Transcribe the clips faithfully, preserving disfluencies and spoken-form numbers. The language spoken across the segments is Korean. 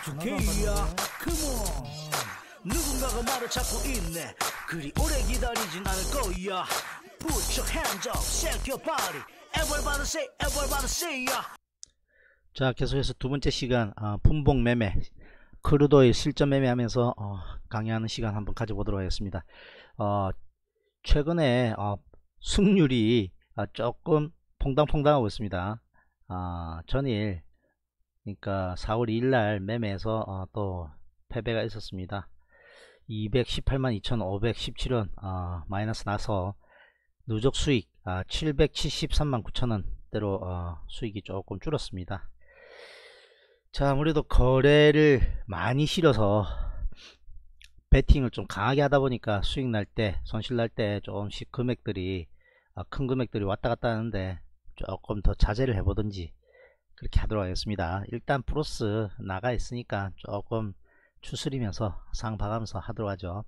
약속해야 컴온 누군가가 말을 찾고 있네 그리 오래 기다리진 않을 거야 Put your hands up, shake your body Everybody say, everybody say ya. 자 계속해서 두 번째 시간 어, 분봉 매매 크루드오일 실전 매매하면서 어, 강의하는 시간 한번 가져보도록 하겠습니다. 어, 최근에 어, 승률이 어, 조금 퐁당퐁당하고 있습니다. 어, 전일 그러니까 사월 이일날 매매해서 어, 또 패배가 있었습니다. 이백십팔만 이천오백십칠원 어, 마이너스 나서 누적 수익 어, 칠백칠십삼만 구천원대로 어, 수익이 조금 줄었습니다. 자, 아무래도 거래를 많이 실어서 베팅을 좀 강하게 하다 보니까 수익 날 때 손실 날 때 조금씩 금액들이 어, 큰 금액들이 왔다 갔다 하는데 조금 더 자제를 해보든지 그렇게 하도록 하겠습니다. 일단 플러스 나가 있으니까 조금 추스리면서 상 봐가면서 하도록 하죠.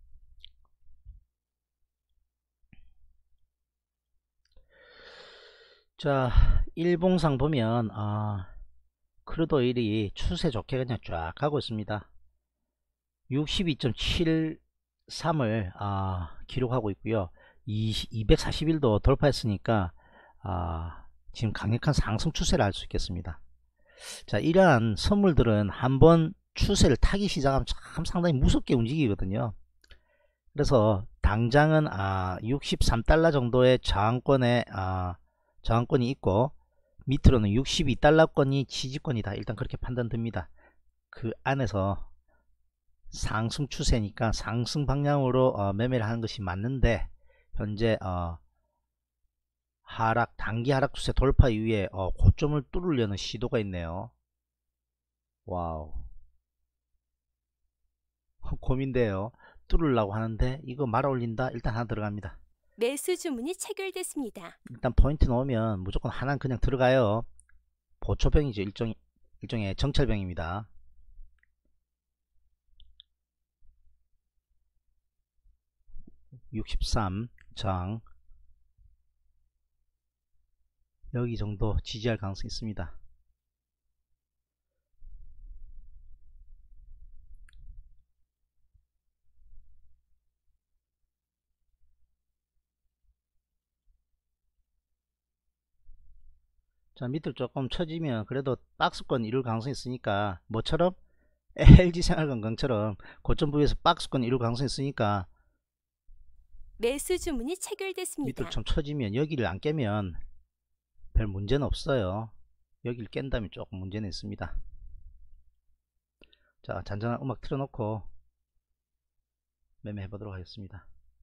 자, 일봉상 보면 어, 크루드오일이 추세 좋게 그냥 쫙 가고 있습니다. 육십이 점 칠삼을 어, 기록하고 있고요. 이백사십일도 돌파했으니까 어, 지금 강력한 상승 추세를 알 수 있겠습니다. 자, 이러한 선물들은 한번 추세를 타기 시작하면 참 상당히 무섭게 움직이거든요. 그래서 당장은 아, 육십삼 달러 정도의 저항권에 아, 저항권이 있고 밑으로는 육십이 달러권이 지지권이다. 일단 그렇게 판단됩니다. 그 안에서 상승 추세니까 상승 방향으로 어, 매매를 하는 것이 맞는데 현재 어, 하락 단기 하락 추세 돌파 이후에 어, 고점을 뚫으려는 시도가 있네요. 와우. 고민돼요. 뚫으려고 하는데 이거 말아 올린다. 일단 하나 들어갑니다. 매수 주문이 체결됐습니다. 일단 포인트 넣으면 무조건 하나는 그냥 들어가요. 보초병이죠. 일종, 일종의 정찰병입니다. 육십삼 저항 여기 정도 지지할 가능성이 있습니다. 자, 밑을 조금 쳐지면 그래도 박스권 이룰 가능성이 있으니까 뭐처럼 엘지생활건강처럼 고점 부위에서 박스권 이룰 가능성이 있으니까 매수 주문이 체결됐습니다. 밑을 좀 쳐지면 여기를 안 깨면 별 문제는 없어요. 여기를 깬다면 조금 문제는 있습니다. 자, 잔잔한 음악 틀어놓고 매매해 보도록 하겠습니다.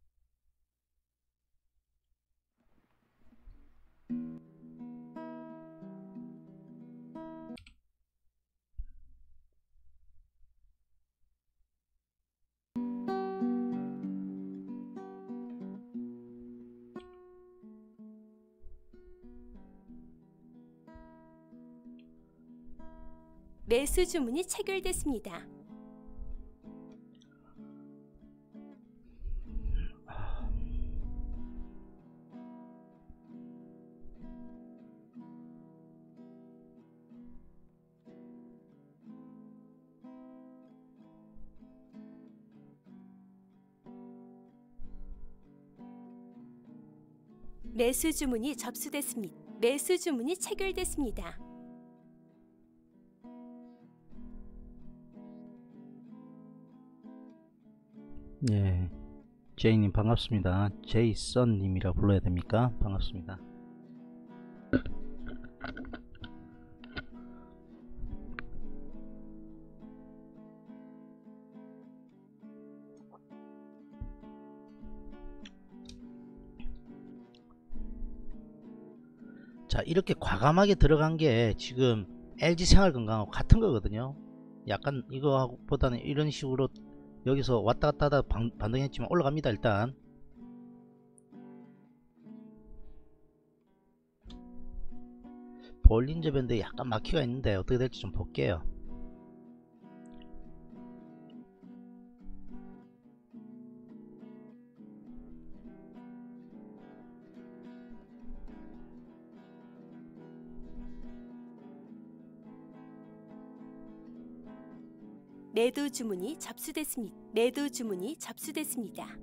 매수 주문이 체결됐습니다. 매수 주문이 접수됐습니다. 매수 주문이 체결됐습니다. 예, 제이님 반갑습니다. 제이썬님이라 불러야 됩니까? 반갑습니다. 자, 이렇게 과감하게 들어간 게 지금 엘지생활건강하고 같은 거거든요. 약간 이거보다는 이런 식으로 여기서 왔다 갔다 하다 반, 반등했지만 올라갑니다. 일단 볼린저 밴드에 약간 막히가 있는데 어떻게 될지 좀 볼게요. 매도 주문이 접수됐습니다. 매도 주문이 접수됐습니다.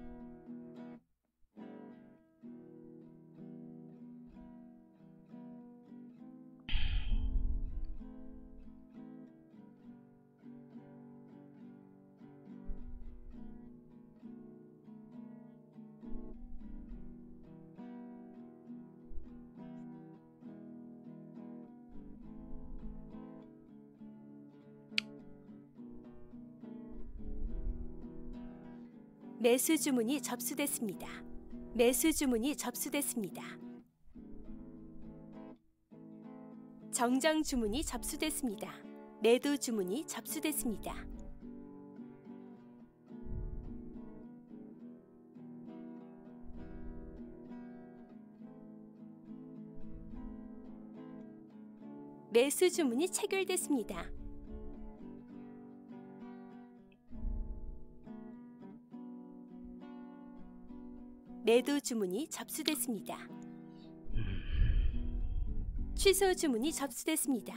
매수 주문이 접수됐습니다. 매수 주문이 접수됐습니다. 정정 주문이 접수됐습니다. 매도 주문이 접수됐습니다. 매수 주문이 체결됐습니다. 매도 주문이 접수됐습니다. 취소 주문이 접수됐습니다.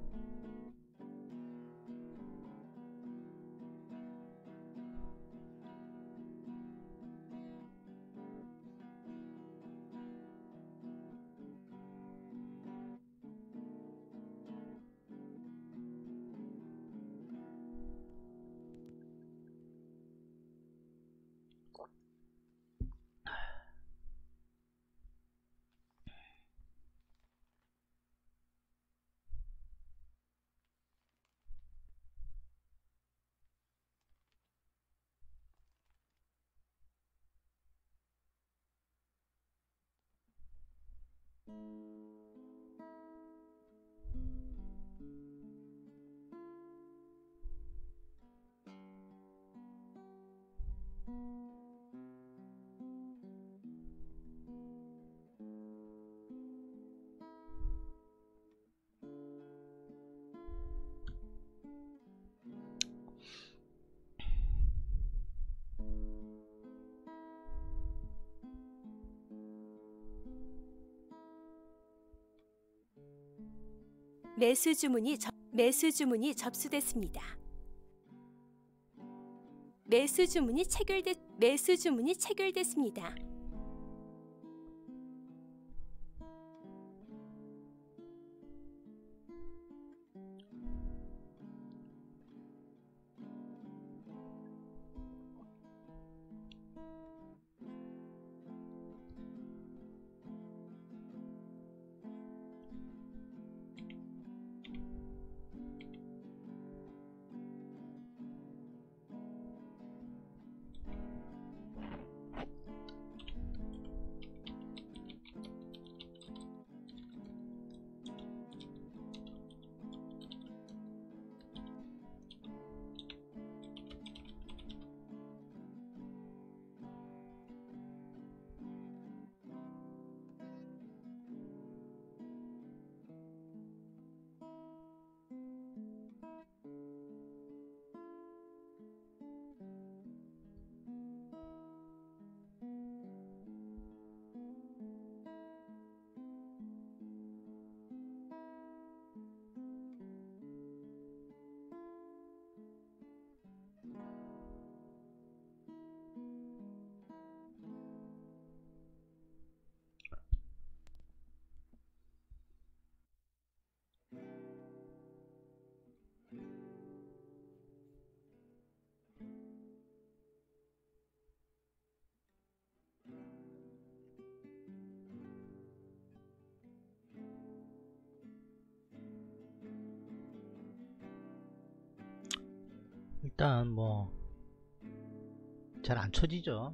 매수 주문이 접, 매수 주문이 접수됐습니다. 매수 주문이 체결됐 매수 주문이 체결됐습니다. 일단 뭐 잘 안 쳐지죠.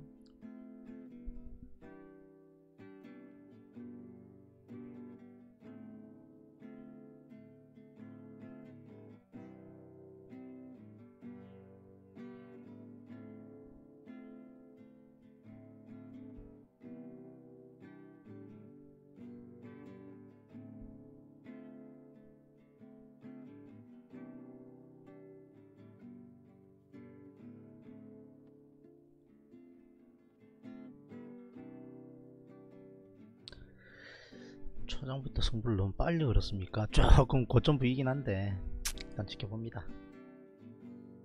초장부터 승부를 너무 빨리 걸었습니까? 조금 고점 부이긴 한데 일단 지켜봅니다.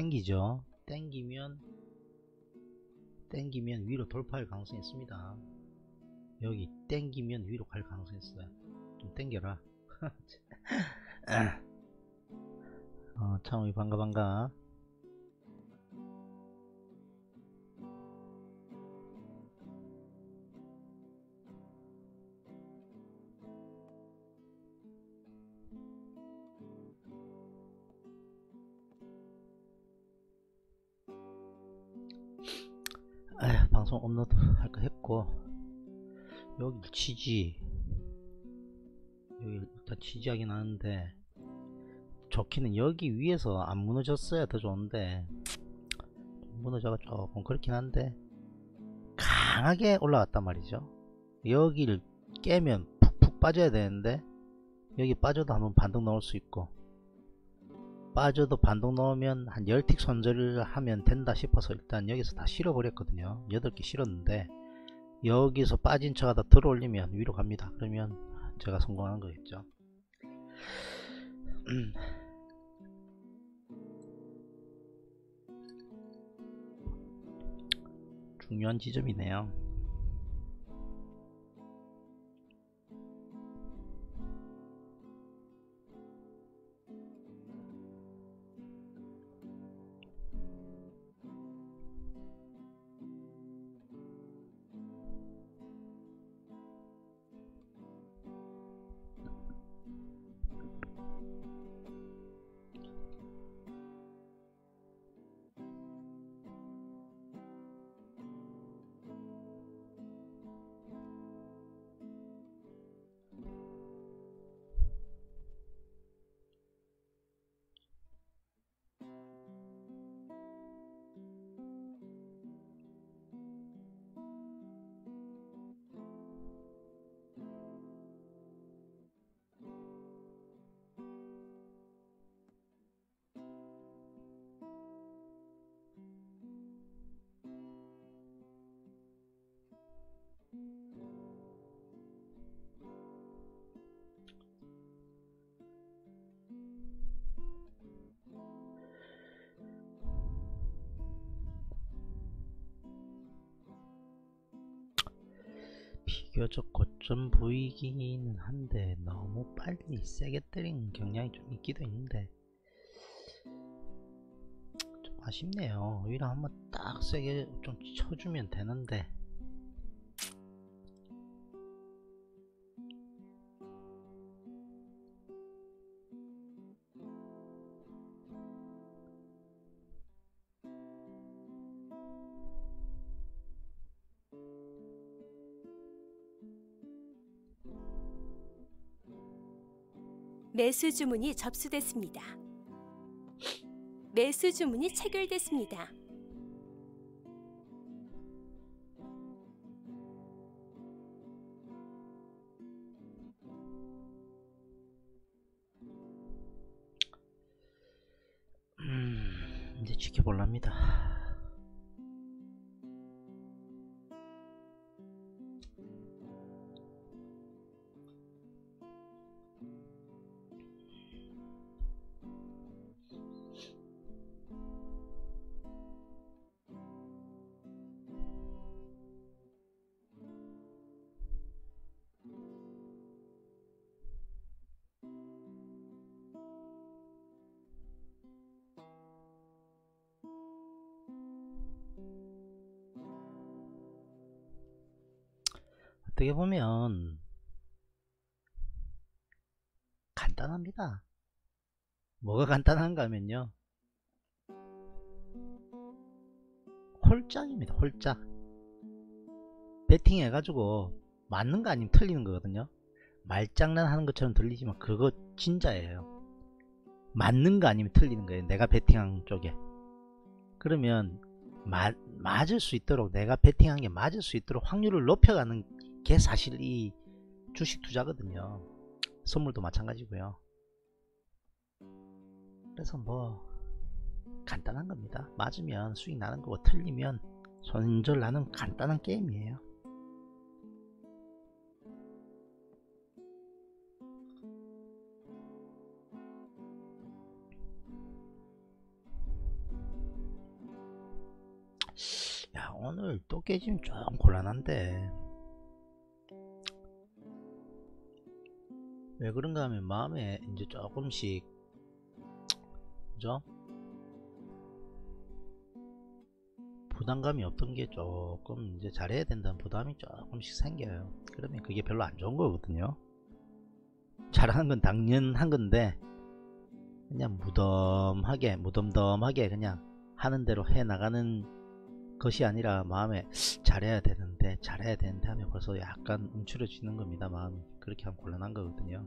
땡기죠. 땡기면 땡기면 위로 돌파할 가능성이 있습니다. 여기 땡기면 위로 갈 가능성이 있어요. 좀 땡겨라. 어, 창우이 반가 반가. 에휴, 방송 업로드 할까 했고, 여기 지지, 여기 일단 지지하긴 하는데, 좋기는 여기 위에서 안 무너졌어야 더 좋은데, 무너져가 조금 그렇긴 한데, 강하게 올라왔단 말이죠. 여기를 깨면 푹푹 빠져야 되는데, 여기 빠져도 한번 반등 넣을 수 있고, 빠져도 반동 넣으면 한 십 틱 손절을 하면 된다 싶어서 일단 여기서 다 실어 버렸거든요. 여덟 개 실었는데 여기서 빠진 척 하다 들어 올리면 위로 갑니다. 그러면 제가 성공한 거겠죠. 중요한 지점이네요. 비교적 고점 보이기는 한데 너무 빨리 세게 때린 경향이 좀 있기도 있는데 좀 아쉽네요. 오히려 한번 딱 세게 좀 쳐주면 되는데 매수 주문이 접수됐습니다. 매수 주문이 체결됐습니다. 음, 이제 지켜볼랍니다. 어떻게 보면 간단합니다. 뭐가 간단한가 하면요, 홀짝입니다. 홀짝. 베팅 해가지고 맞는 거 아니면 틀리는 거거든요. 말장난 하는 것처럼 들리지만 그거 진짜예요. 맞는 거 아니면 틀리는 거예요. 내가 베팅한 쪽에. 그러면 마, 맞을 수 있도록, 내가 베팅한 게 맞을 수 있도록 확률을 높여가는 게 사실 이 주식 투자거든요. 선물도 마찬가지고요. 그래서 뭐 간단한 겁니다. 맞으면 수익 나는 거고 틀리면 손절 나는 간단한 게임이에요. 오늘 또 깨지면 좀 곤란한데, 왜 그런가 하면 마음에 이제 조금씩, 그죠? 부담감이 없던 게 조금 이제 잘해야 된다는 부담이 조금씩 생겨요. 그러면 그게 별로 안 좋은 거거든요. 잘하는 건 당연한 건데, 그냥 무덤하게 무덤덤하게 그냥 하는 대로 해 나가는 것이 아니라, 마음에 잘해야 되는데 잘해야 되는데 하면 벌써 약간 움츠러지는 겁니다. 마음이. 그렇게 하면 곤란한 거거든요.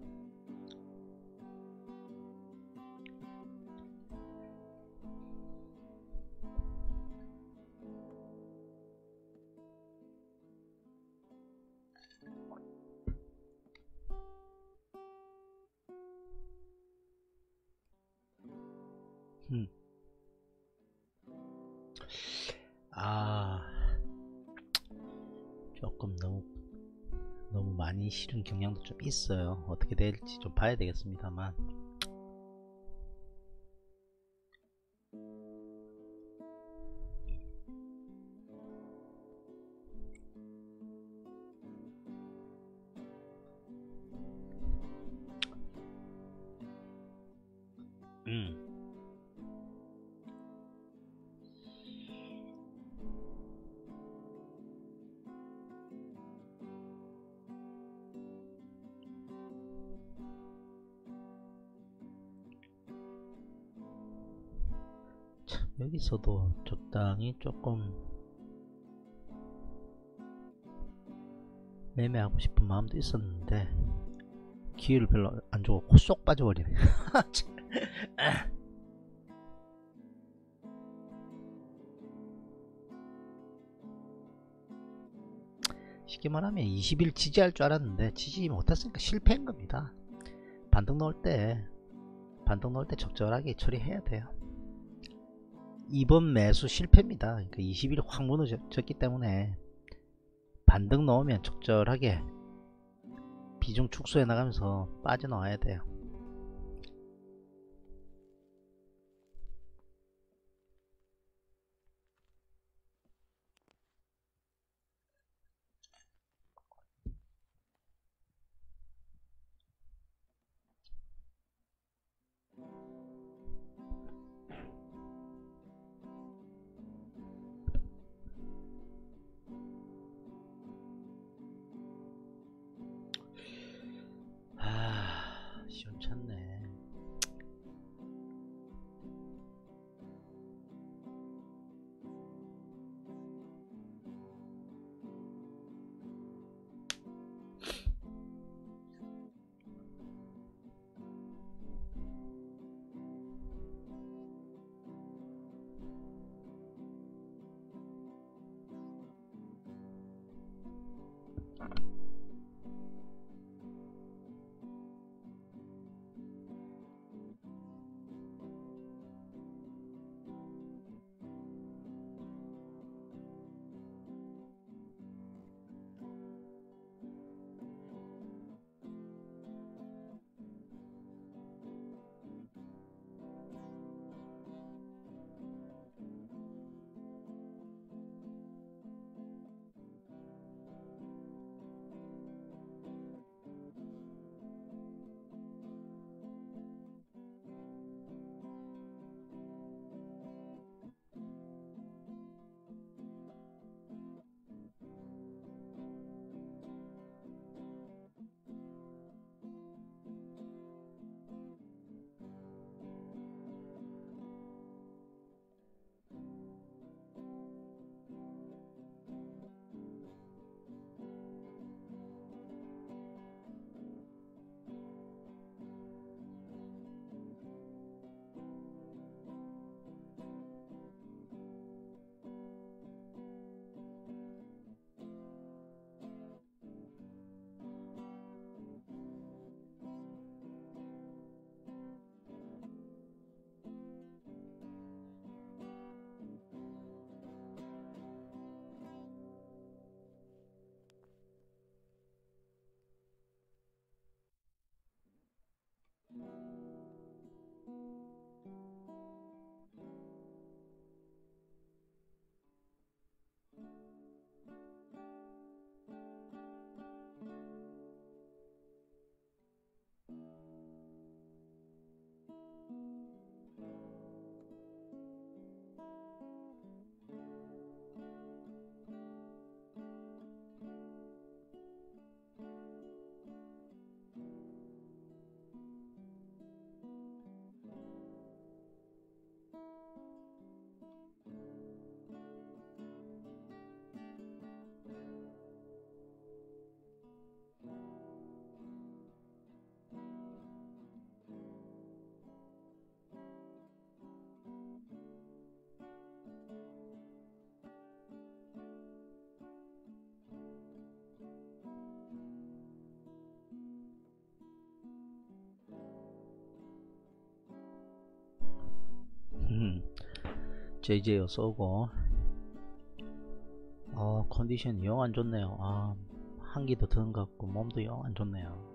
음. 아, 조금 너무 너무 많이 실은 경향도 좀 있어요. 어떻게 될지 좀 봐야 되겠습니다만. 음. 참, 여기서도 적당히 조금 매매하고 싶은 마음도 있었는데 기회를 별로 안 주고 쏙 빠져버리네. 쉽게 말하면 이십 일 지지할 줄 알았는데 지지 못했으니까 실패한 겁니다. 반등 넣을 때 반등 넣을 때 적절하게 처리해야 돼요. 이번 매수 실패입니다. 그러니까 이십 일 확 무너졌기 때문에 반등 넣으면 적절하게 비중 축소해 나가면서 빠져나와야 돼요. 아, 시원찮네. 제이제이어 쏘고. 어 컨디션이 영 안 좋네요. 아 한기도 드는 것 같고 몸도 영 안 좋네요.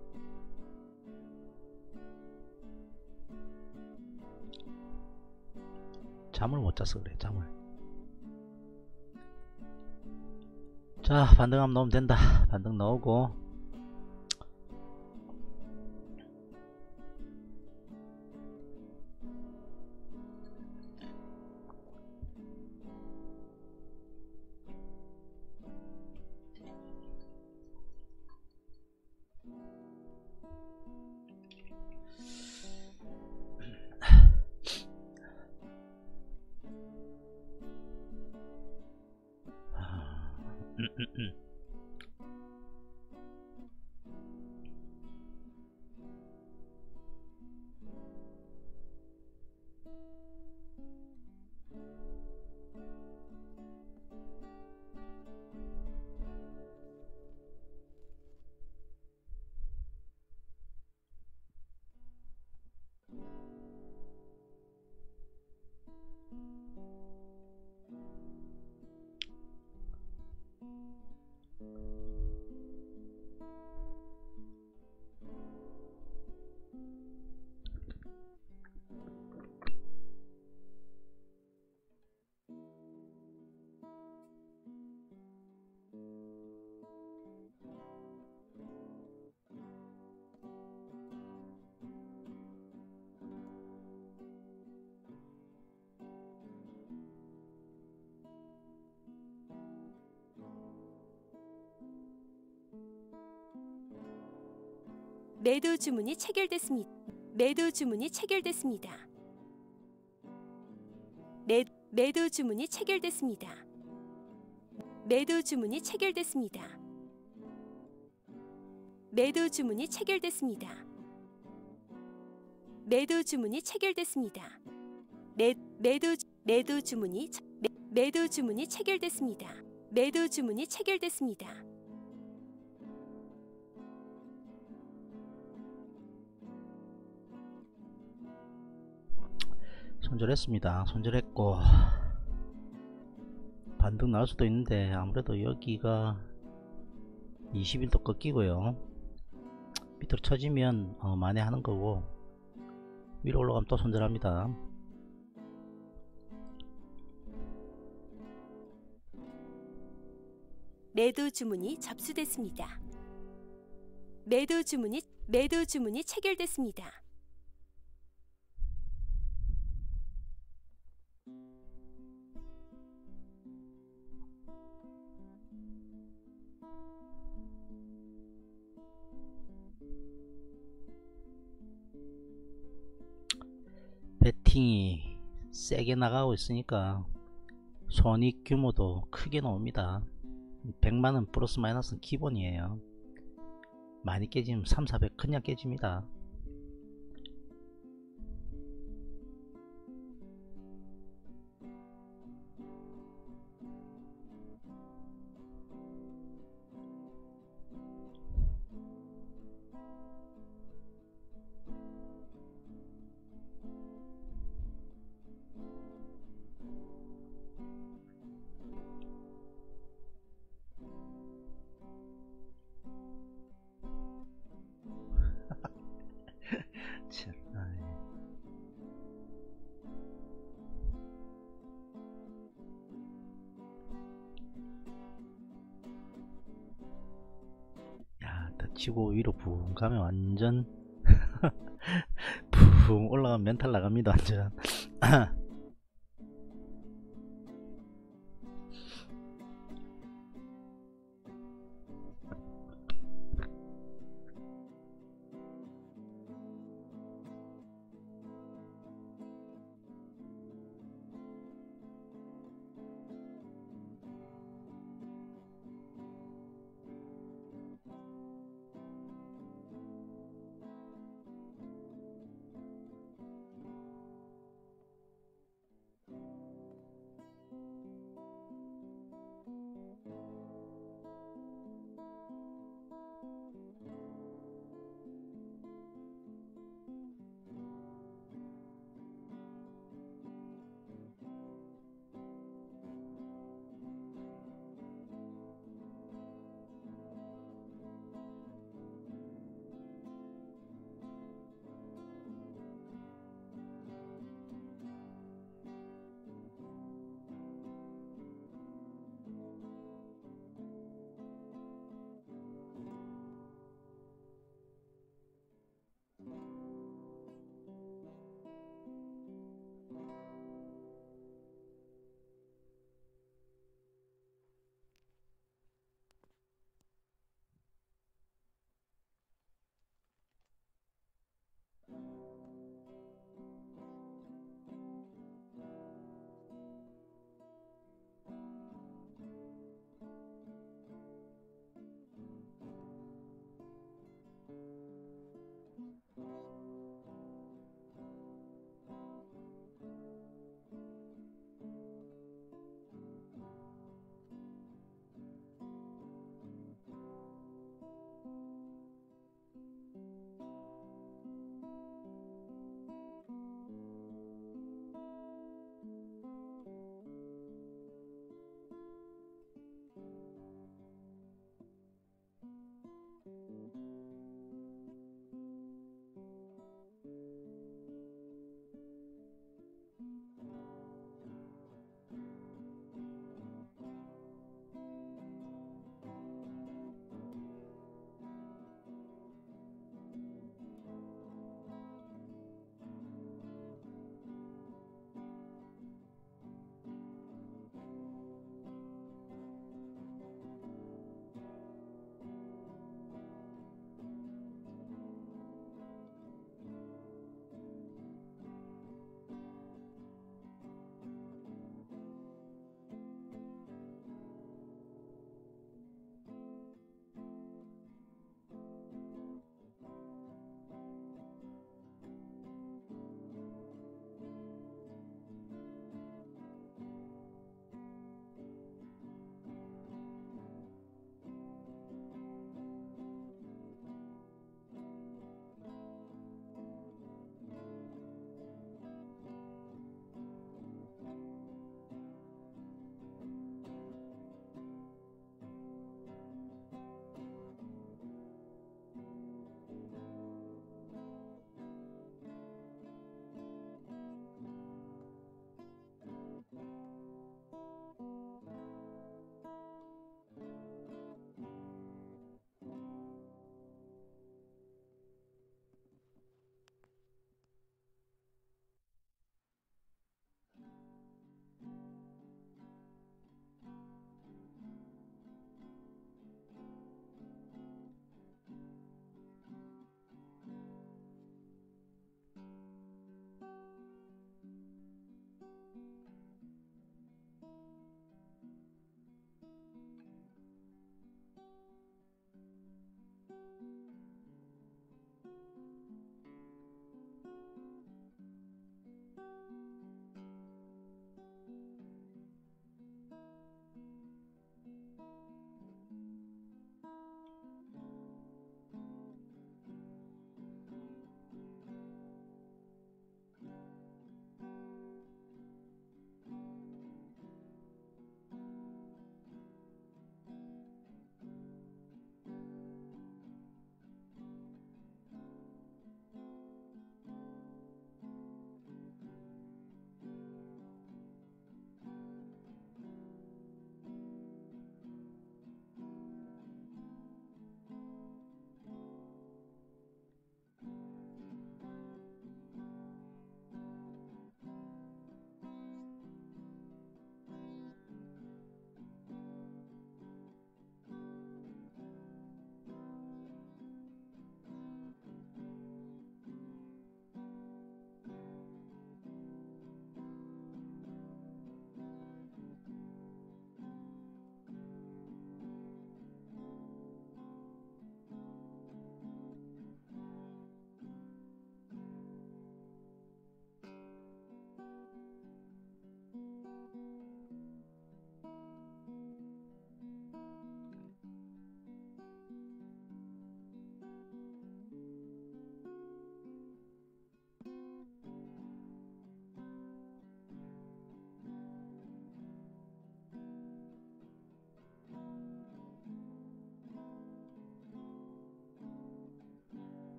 잠을 못 잤어 그래. 잠을. 자 반등하면 넣으면 된다. 반등 넣고 매도 주문이 체결됐습니다. 매도 주문이 체결됐습니다. 매, 매도 주문이 체결됐습니다. 매도 주문이 체결됐습니다. 매도 주문이 체결됐습니다. 매도 주문이 체결됐습니다. 매, 매도 매도 주문이 매, 매도 주문이 체결됐습니다. 매도 주문이 체결됐습니다. 손절했습니다. 손절했고 반등 나올 수도 있는데 아무래도 여기가 이십 일도 꺾이고요. 밑으로 쳐지면 어, 만회하는 거고 위로 올라가면 또 손절합니다. 매도 주문이 접수됐습니다. 매도 주문이 매도 주문이 체결됐습니다. 배팅이 세게 나가고 있으니까 손익 규모도 크게 나옵니다. 백만원 플러스 마이너스는 기본이에요. 많이 깨지면 삼, 사백 그냥 깨집니다. 참, 아이. 야, 다치고 위로 붕 가면 완전 붕 올라가면 멘탈 나갑니다. 완전.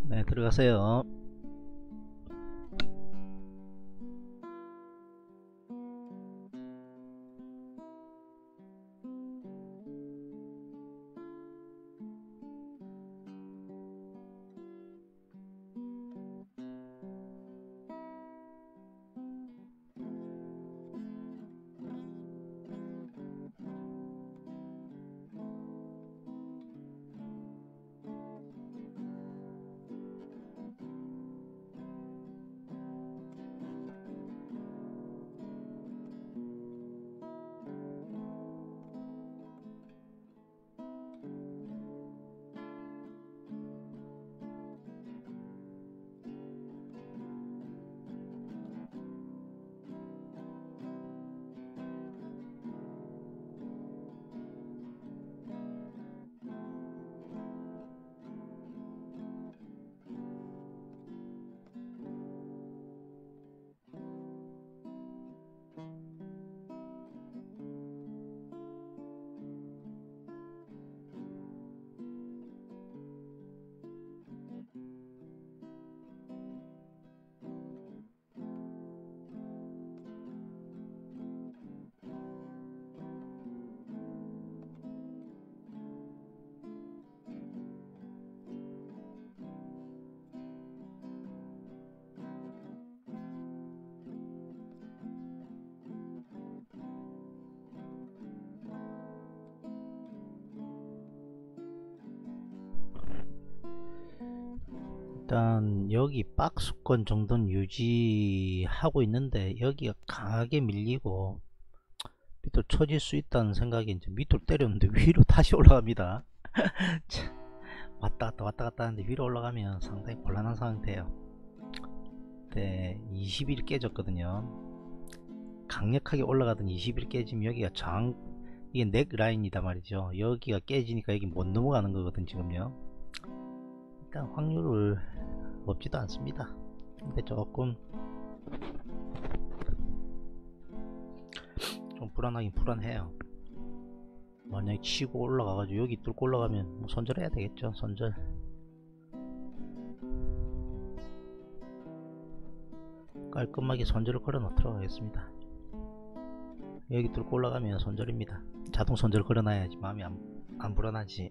네, 들어가세요. 일단 여기 박스권 정도는 유지하고 있는데 여기가 강하게 밀리고 밑으로 쳐질 수 있다는 생각이 이제 밑으로 때렸는데 위로 다시 올라갑니다. 왔다 갔다 왔다 갔다 하는데 위로 올라가면 상당히 곤란한 상태예요. 네, 이십 일 깨졌거든요. 강력하게 올라가던 이십 일 깨지면 여기가 장 이게 넥 라인이다 말이죠. 여기가 깨지니까 여기 못 넘어가는 거거든 지금요. 일단 확률을 없지도 않습니다. 근데 조금 좀 불안하긴 불안해요. 만약에 치고 올라가가지고 여기 뚫고 올라가면 뭐 손절해야 되겠죠. 손절. 깔끔하게 손절을 걸어 놓도록 하겠습니다. 여기 뚫고 올라가면 손절입니다. 자동 손절 걸어 놔야지 마음이 안, 안 불안하지.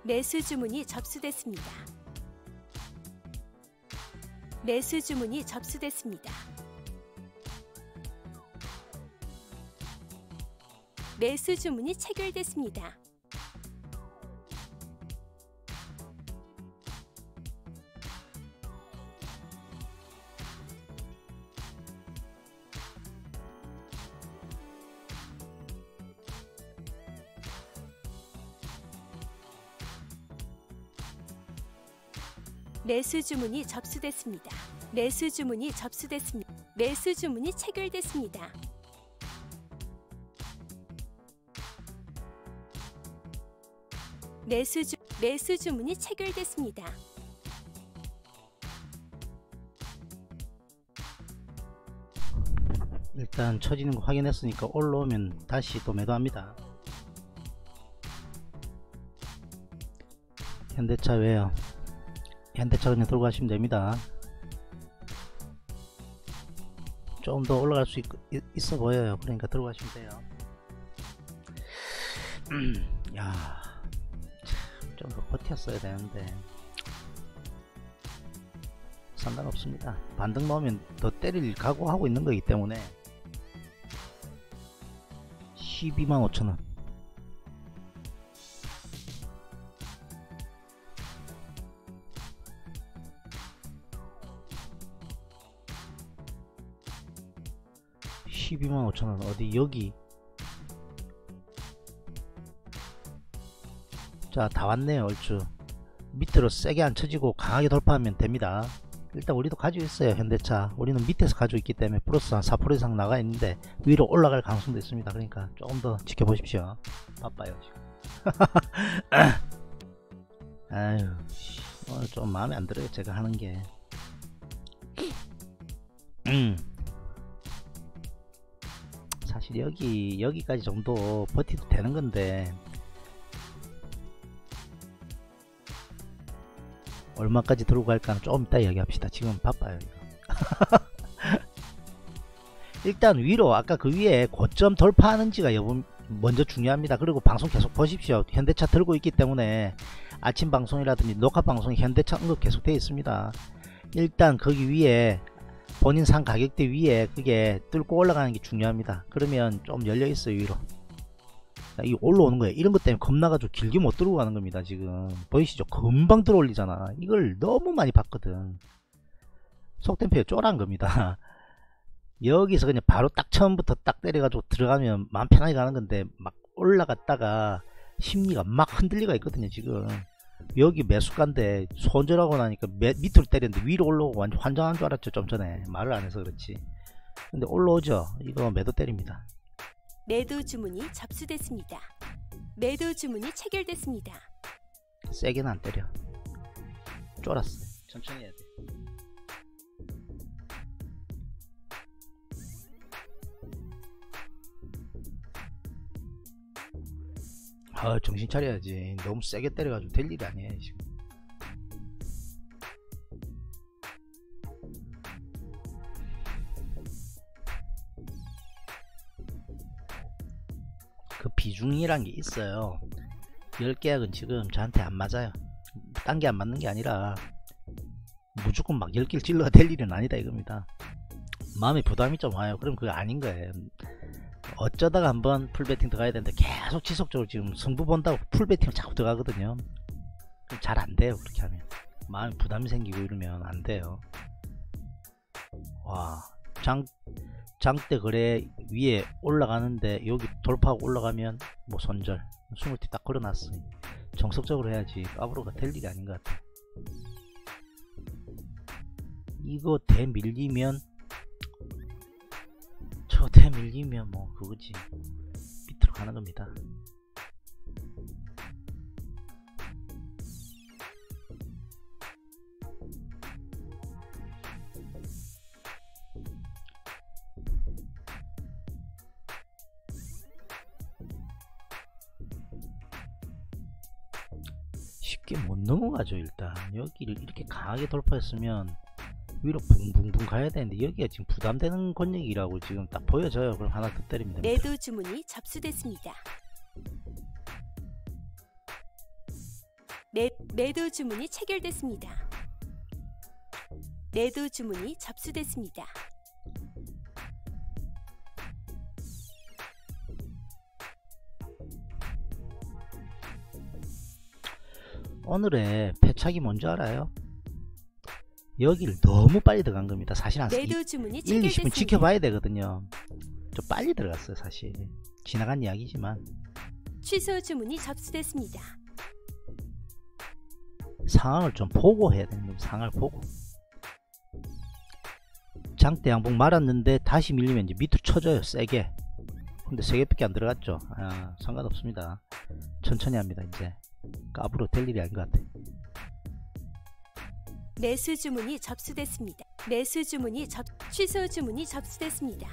매수 주문이 접수됐습니다. 매수 주문이 접수됐습니다. 매수 주문이 체결됐습니다. 매수 주문이 접수됐습니다. 매수 주문이 접수됐습니다. 매수 주문이 체결됐습니다. 매수 주 매수 주문이 체결됐습니다. 일단 처지는 거 확인했으니까 올라오면 다시 또 매도합니다. 현대차 왜요? 현대차 그냥 들고 가시면 됩니다. 조금 더 올라갈 수 있, 있어 보여요. 그러니까 들고 가시면 돼요. 야, 좀 더 버텼어야 되는데 상관없습니다. 반등 나오면 더 때릴 각오하고 있는 거기 때문에. 십이만 오천 원 십이만 오천 원 어디 여기. 자, 다 왔네요. 얼추 밑으로 세게 안 쳐지고 강하게 돌파하면 됩니다. 일단 우리도 가지고 있어요. 현대차 우리는 밑에서 가지고 있기 때문에 플러스 한 사 퍼센트 이상 나가 있는데 위로 올라갈 가능성도 있습니다. 그러니까 조금 더 지켜보십시오. 바빠요 지금. 아유, 오늘 좀 마음에 안 들어요 제가 하는게. 음 사실 여기 여기까지 정도 버티도 되는 건데 얼마까지 들고 갈까는 조금 이따 이야기합시다. 지금 바빠요 이거. 일단 위로 아까 그 위에 고점 돌파하는지가 여분 먼저 중요합니다. 그리고 방송 계속 보십시오. 현대차 들고 있기 때문에 아침 방송이라든지 녹화 방송이 현대차 언급 계속 되어 있습니다. 일단 거기 위에 본인 산 가격대 위에 그게 뚫고 올라가는 게 중요합니다. 그러면 좀 열려 있어요 위로. 이 올라오는 거예요. 이런 것 때문에 겁나가지고 길게 못 들고 가는 겁니다. 지금 보이시죠? 금방 들어올리잖아. 이걸 너무 많이 봤거든. 속된 표현 쫄한 겁니다. 여기서 그냥 바로 딱 처음부터 딱 때려가지고 들어가면 마음 편하게 가는 건데 막 올라갔다가 심리가 막 흔들리가 있거든요. 지금 여기 매수가인데 손절하고 나니까 매, 밑으로 때렸는데 위로 올라오고 완전 환장한 줄 알았죠. 좀 전에 말을 안 해서 그렇지. 근데 올라오죠. 이거 매도 때립니다. 매도 주문이 접수됐습니다. 매도 주문이 체결됐습니다. 세게는 안 때려. 쫄았어. 천천히 해야 돼. 아, 정신 차려야지. 너무 세게 때려가지고 될 일이 아니에요 지금. 그 비중이란 게 있어요. 열 계약은 지금 저한테 안 맞아요. 딴 게 안 맞는 게 아니라 무조건 막 열 개를 찔러야 될 일은 아니다 이겁니다. 마음에 부담이 좀 와요. 그럼 그게 아닌 거예요. 어쩌다가 한번 풀베팅 들어가야 되는데 계속 지속적으로 지금 승부 본다고 풀베팅을 자꾸 들어가거든요. 잘 안 돼요. 그렇게 하면 마음에 부담이 생기고 이러면 안 돼요. 와, 장 장대 거래 위에 올라가는데 여기 돌파하고 올라가면 뭐 손절 스물 티 딱 걸어놨어. 정석적으로 해야지 까불어가 될 일이 아닌 것 같아. 이거 대밀리면 저 대밀리면 뭐 그거지. 밑으로 가는 겁니다. 쉽게 못 넘어가죠. 일단 여기를 이렇게 강하게 돌파했으면 위로 붕붕붕 가야 되는데 여기가 지금 부담되는 권역이라고 지금 딱 보여져요. 그럼 하나 더 때리면 됩니다. 매도 주문이 접수됐습니다. 매, 매도 주문이 체결됐습니다. 매도 주문이 접수됐습니다. 오늘의 패착이 뭔지 알아요? 여기를 너무 빨리 들어간 겁니다. 사실 한 매도 주문이 일, 이십 분 체결됐습니다. 지켜봐야 되거든요. 좀 빨리 들어갔어요. 사실 지나간 이야기지만 취소 주문이 접수됐습니다. 상황을 좀 보고 해야 되는 겁니다. 상황을 보고. 장대 양봉 말았는데 다시 밀리면 이제 밑으로 쳐져요. 세게. 근데 세 개밖에 안 들어갔죠. 아, 상관없습니다. 천천히 합니다. 이제 까불어 될 일이 아닌 것 같아. 매수 주문이 접수됐습니다. 매수 주문이 접 취소 주문이 접수됐습니다.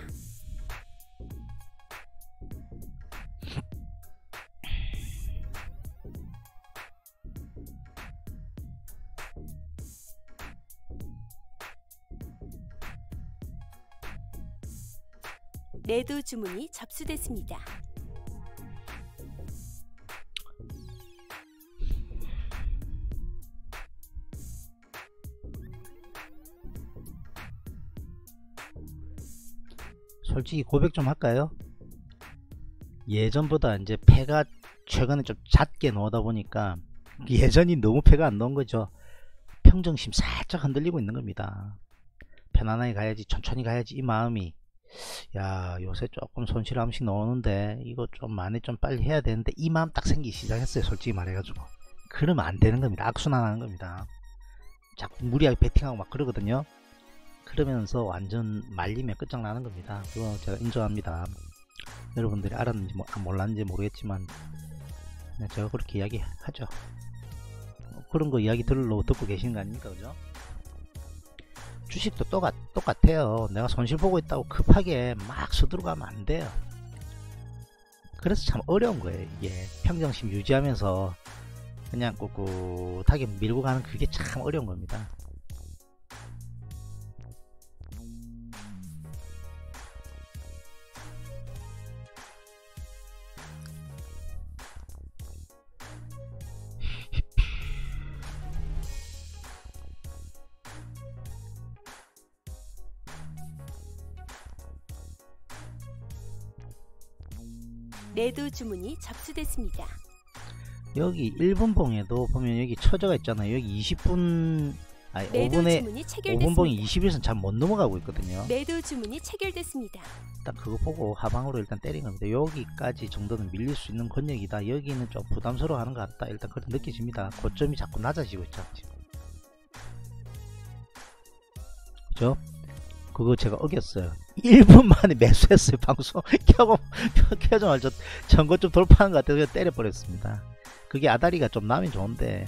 매도 주문이 접수됐습니다. 솔직히 고백 좀 할까요? 예전보다 이제 패가 최근에 좀 잦게 나오다 보니까 예전이 너무 패가 안 나온 거죠. 평정심 살짝 흔들리고 있는 겁니다. 편안하게 가야지, 천천히 가야지, 이 마음이, 야 요새 조금 손실 한번씩 나오는데 이거 좀 많이 좀 빨리 해야 되는데, 이 마음 딱 생기기 시작했어요. 솔직히 말해가지고. 그러면 안 되는 겁니다. 악순환하는 겁니다. 자꾸 무리하게 베팅하고 막 그러거든요. 그러면서 완전 말리면 끝장나는 겁니다. 그거 제가 인정합니다. 여러분들이 알았는지 뭐, 몰랐는지 모르겠지만 제가 그렇게 이야기하죠. 그런 거 이야기 들으려고 듣고 계시는 거 아닙니까? 그죠? 주식도 똑같, 똑같아요. 내가 손실 보고 있다고 급하게 막 서두르가면 안 돼요. 그래서 참 어려운 거예요. 이게 평정심 유지하면서 그냥 꿋꿋하게 밀고 가는 그게 참 어려운 겁니다. 매도 주문이 접수됐습니다. 여기 일 분 봉에도 보면 여기 처져가 있잖아요. 여기 이십 분, 아니 매도 오 분에 주문이 오 분 체결됐습니다. 봉이 이십 일선 잘 못 넘어가고 있거든요. 매도 주문이 체결됐습니다. 일단 그거 보고 하방으로 일단 때린 겁니다. 여기까지 정도는 밀릴 수 있는 권역이다. 여기는 좀 부담스러워 하는 것 같다. 일단 그렇게 느껴집니다. 고점이 자꾸 낮아지고 있죠. 지금. 그죠? 그거 제가 어겼어요. 일 분 만에 매수했어요. 방송 켜고 켜자마자 전고 좀 돌파하는 것 같아서 그냥 때려버렸습니다. 그게 아다리가 좀 나면 좋은데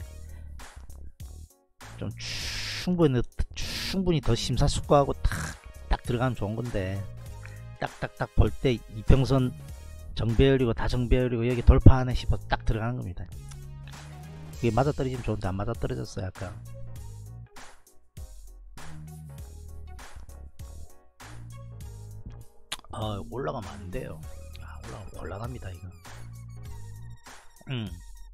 좀 충분히 충분히 더 심사숙고하고 딱 딱 들어가면 좋은 건데, 딱딱딱 볼 때 이평선 정배열이고 다 정배열이고 여기 돌파하네 싶어서 딱 들어가는 겁니다. 그게 맞아 떨어지면 좋은데 안 맞아 떨어졌어요. 아까 아, 올라가면 안 돼요. 아, 올라가면 올라갑니다 이거. 음.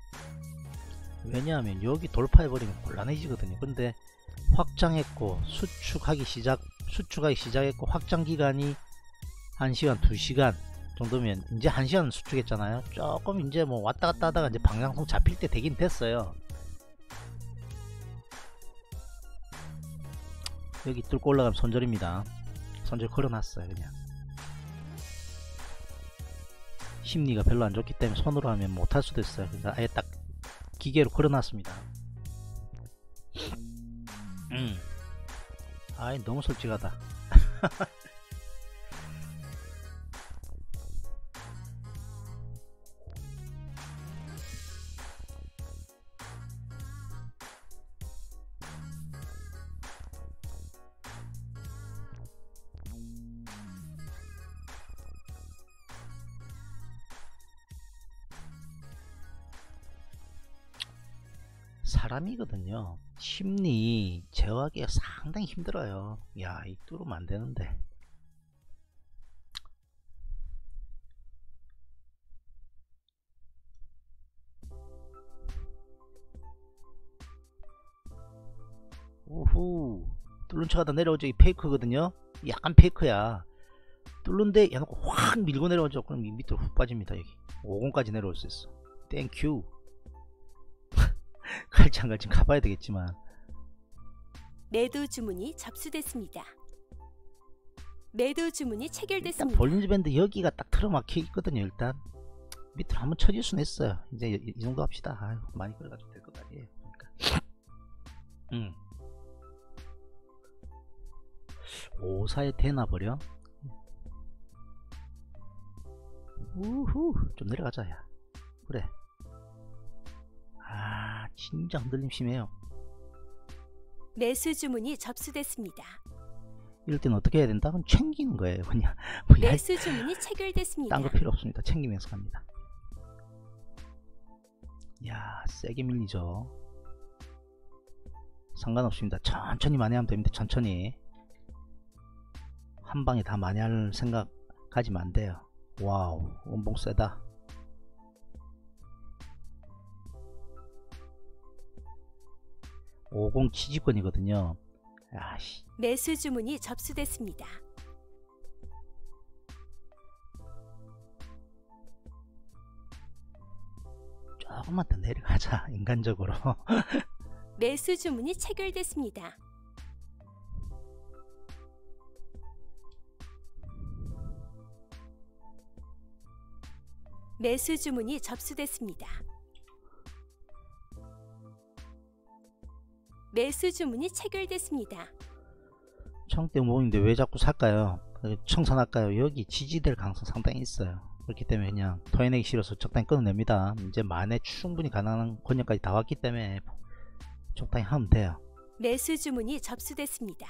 왜냐하면 여기 돌파해버리면 곤란해지거든요. 근데 확장했고 수축하기 시작 수축하기 시작했고 확장 기간이 한 시간 두 시간 정도면 이제 한 시간 수축했잖아요. 조금 이제 뭐 왔다 갔다 하다가 이제 방향성 잡힐 때 되긴 됐어요. 여기 뚫고 올라가면 손절입니다. 손절 걸어놨어요. 그냥 심리가 별로 안 좋기 때문에 손으로 하면 못할 수도 있어요. 그러니까 아예 딱 기계로 걸어놨습니다. 음. 아이 너무 솔직하다. 사람이거든요. 심리 제어하기가 상당히 힘들어요. 야, 이 뚫으면 안 되는데. 뚫는 척하다 내려오죠. 이 페이크거든요. 약간 페이크야. 뚫는데 해놓고 확 밀고 내려오죠. 그럼 이 밑으로 훅 빠집니다. 여기 오공까지 내려올 수 있어. 땡큐. 갈지 안 갈지 가봐야 되겠지만. 매도 주문이 접수됐습니다. 매도 주문이 일단 체결됐습니다. 볼린저 밴드 여기가 딱 틀어막혀 있거든요. 일단 밑으로 한번 쳐질 수는 있어요. 이제 이, 이 정도 합시다. 아유, 많이 끌어가지고 될 것 아니에요. 그러니까. 음. 오사에 되나 버려. 우후, 좀 내려가자. 야 그래. 아 진짜 흔들림 심해요. 매수 주문이 접수됐습니다. 이럴 때는 어떻게 해야 된다? 그럼 챙기는 거예요. 그냥 뭐 야, 매수 주문이 체결됐습니다. 딴 거 필요 없습니다. 챙기면서 갑니다. 야 세게 밀리죠. 상관없습니다. 천천히 많이 하면 됩니다. 천천히 한 방에 다 많이 할 생각 가지면 안 돼요. 와우, 원봉 세다. 오십 지지권이거든요. 아씨. 매수 주문이 접수됐습니다. 조금만 더 내려가자. 인간적으로. 매수 주문이 체결됐습니다. 매수 주문이 접수됐습니다. 매수 주문이 체결됐습니다. 청대 모임인데 왜 자꾸 살까요? 청산할까요? 여기 지지될 가능성 상당히 있어요. 그렇기 때문에 그냥 토해내기 싫어서 적당히 끊어냅니다. 이제 만에 충분히 가능한 권역까지 다 왔기 때문에 적당히 하면 돼요. 매수 주문이 접수됐습니다.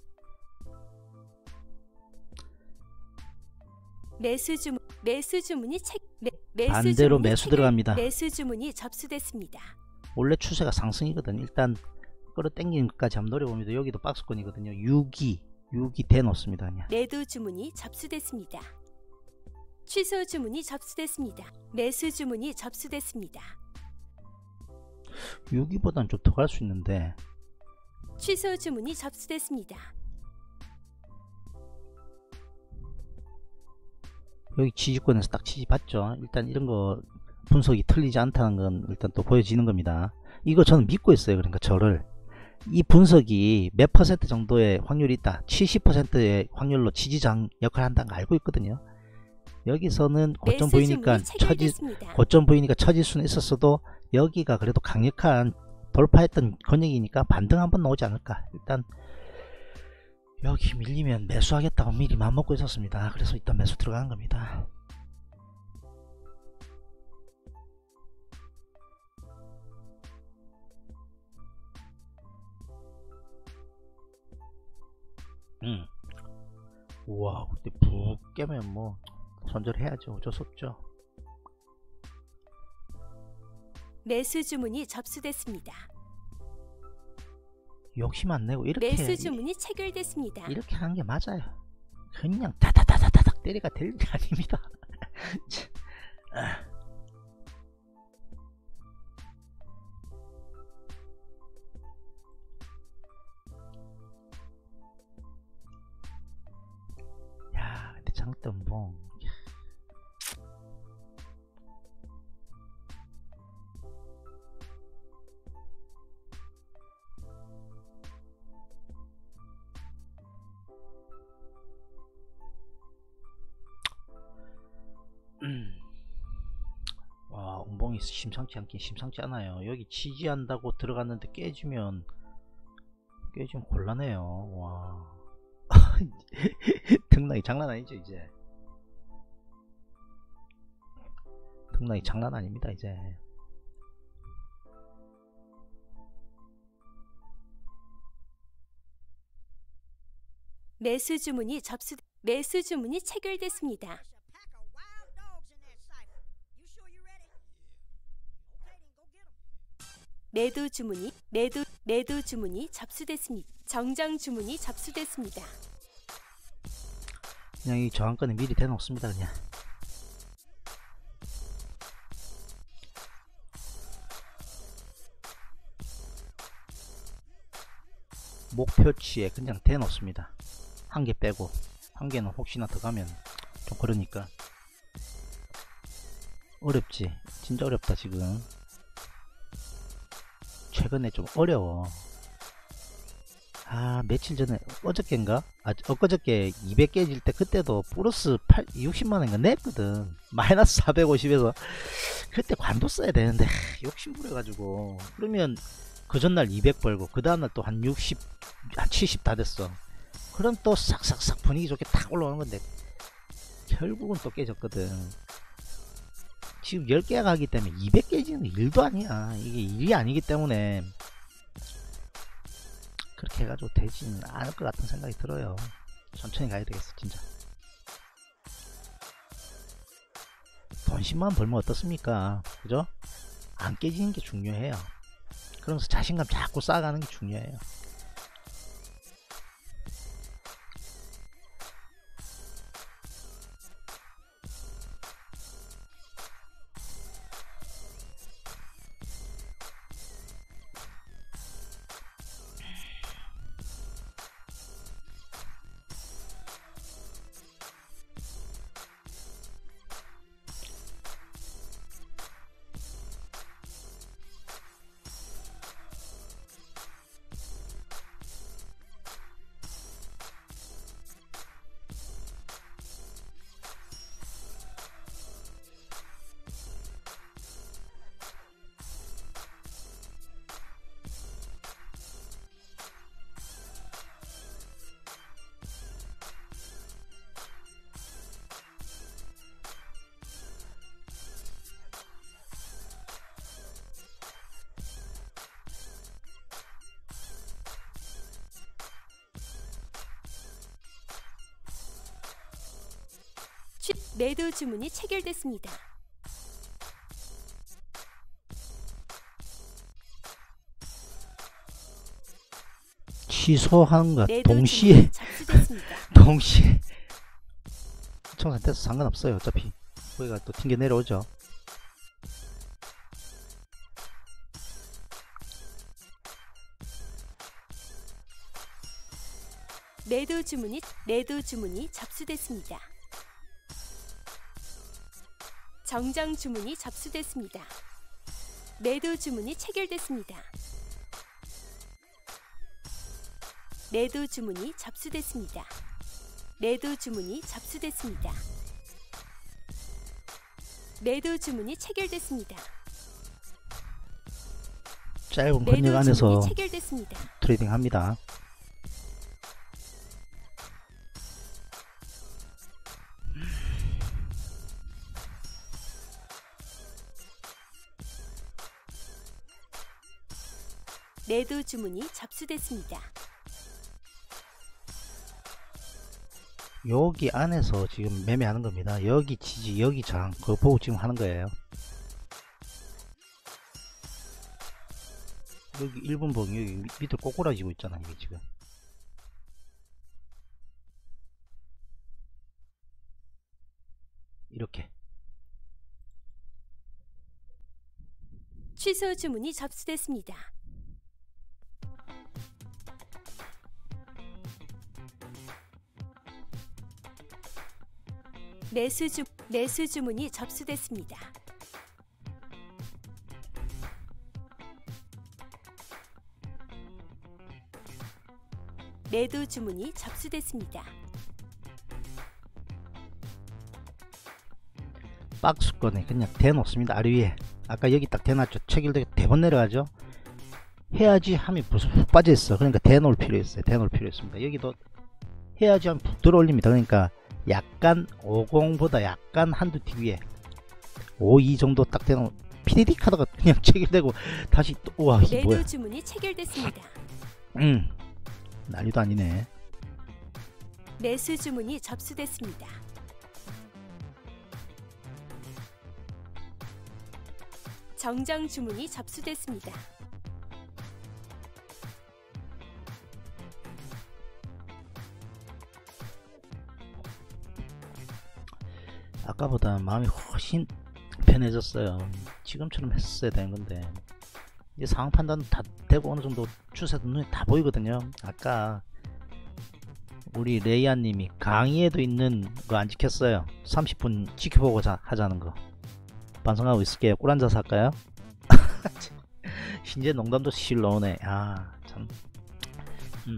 매수 주문 매수 주문이 체 매, 매수 반대로 주문이 매수 체결- 들어갑니다. 매수 주문이 접수됐습니다. 원래 추세가 상승이거든. 일단 끌어당기는 것까지 한번 노려봅니다. 여기도 박스권이거든요. 육이 육이 대놓습니다. 그냥 매도 주문이 접수됐습니다. 취소 주문이 접수됐습니다. 매수 주문이 접수됐습니다. 육이보다는 좀 더 갈 수 있는데 취소 주문이 접수됐습니다. 여기 지지권에서 딱 지지받죠. 일단 이런 거 분석이 틀리지 않다는 건 일단 또 보여지는 겁니다. 이거 저는 믿고 있어요. 그러니까 저를 이 분석이 몇 퍼센트 정도의 확률이 있다. 칠십 퍼센트의 확률로 지지장 역할을 한다는 거 알고 있거든요. 여기서는 고점 매수 보이니까 주문이 처지 체결됐습니다. 고점 보이니까 처질 수는 있었어도 여기가 그래도 강력한 돌파했던 권역이니까 반등 한번 나오지 않을까. 일단 여기 밀리면 매수하겠다고 미리 맘먹고 있었습니다. 그래서 일단 매수 들어가는 겁니다. 음. 우와, 근데 푹 깨면 뭐 손절해야죠. 어쩔 수 없죠. 매수 주문이 접수됐습니다. 욕심 안 내고 이렇게 매수 주문이 체결됐습니다. 이렇게 하는 게 맞아요. 그냥 다다다다다닥 때리가 될 게 아닙니다. 야, 근데 장점봉 음. 와, 운봉이 심상치 않긴 심상치 않아요. 여기 지지한다고 들어갔는데 깨지면 깨지면 곤란해요. 와. 등락이 장난 아니죠. 이제 등락이 장난 아닙니다. 이제 매수 주문이 접수 매수 주문이 체결됐습니다. 매도 주문이 매도 매도 주문이 접수됐습니다. 정정 주문이 접수됐습니다. 그냥 이 저항권에 미리 대놓습니다. 그냥 목표치에 그냥 대놓습니다. 한 개 빼고, 한 개는 혹시나 더 가면 좀 그러니까. 어렵지? 진짜 어렵다 지금. 최근에 좀 어려워. 아, 며칠 전에 어저께인가? 아, 엊그저께 이백 깨질 때 그때도 플러스 육십만 원인가 냈거든. 마이너스 사백오십에서 그때 관도 써야 되는데 욕심 부려가지고. 그러면 그 전날 이백 벌고 그 다음날 또 한 육십, 한 칠십 다 됐어. 그럼 또 싹싹싹 분위기 좋게 탁 올라오는 건데 결국은 또 깨졌거든. 지금 열 개가 가기 때문에 이백 깨지는 일도 아니야. 이게 일이 아니기 때문에 그렇게 해가지고 되지는 않을 것 같은 생각이 들어요. 천천히 가야 되겠어 진짜. 돈 십만 원 벌면 어떻습니까? 그죠? 안 깨지는 게 중요해요. 그러면서 자신감 자꾸 쌓아가는 게 중요해요. 매도 주문이 체결됐습니다. 취소한과 매도 동시에 주문이 접수됐습니다. 동시에 총 상태에서 상관없어요. 어차피 거기가 또 튕겨 내려오죠. 매도 주문이 매도 주문이 접수됐습니다. 정정 주문이 접수됐습니다. 매도 주문이 체결됐습니다. 매도 주문이 접수됐습니다. 매도 주문이 접수됐습니다. 매도 주문이 체결됐습니다. 짧은 매도 권역 안에서 주문이 체결됐습니다. 트레이딩 합니다. 매도 주문이 접수됐습니다. 여기 안에서 지금 매매하는 겁니다. 여기 지지, 여기 저항, 그거 보고 지금 하는 거예요. 여기 일 분 봉, 여기 밑에 꼬꾸라지고 있잖아, 이게 지금. 이렇게. 취소 주문이 접수됐습니다. 매수 주 매수 주문이 접수됐습니다. 매도 주문이 접수됐습니다. 박스권에 그냥 대놓습니다. 아래 위에. 아까 여기 딱 대놨죠. 체결되게 대번 내려가죠. 해야지 하면 벌써 훅 빠져있어. 그러니까 대놓을 필요 있어요. 대놓을 필요 있습니다. 여기도 해야지 하면 푹 들어 올립니다. 그러니까 약간 오십보다 약간 한두 티 위에 오십이 정도 딱 대놓은 피디디 카드가 그냥 체결되고 다시 또 우와 이게 매도 뭐야. 주문이 체결됐습니다. 음 난리도 아니네. 매수 주문이 접수됐습니다. 정정 주문이 접수됐습니다. 아까보다 마음이 훨씬 편해졌어요. 지금처럼 했어야 되는 건데 이제 상황 판단 다 되고 어느 정도 추세도 눈에 다 보이거든요. 아까 우리 레이아님이 강의에도 있는 거 안 지켰어요. 삼십 분 지켜보고 자, 하자는 거 반성하고 있을게요. 꿀 앉아서 할까요? 신재 농담도 실 넣으네. 아 참. 음.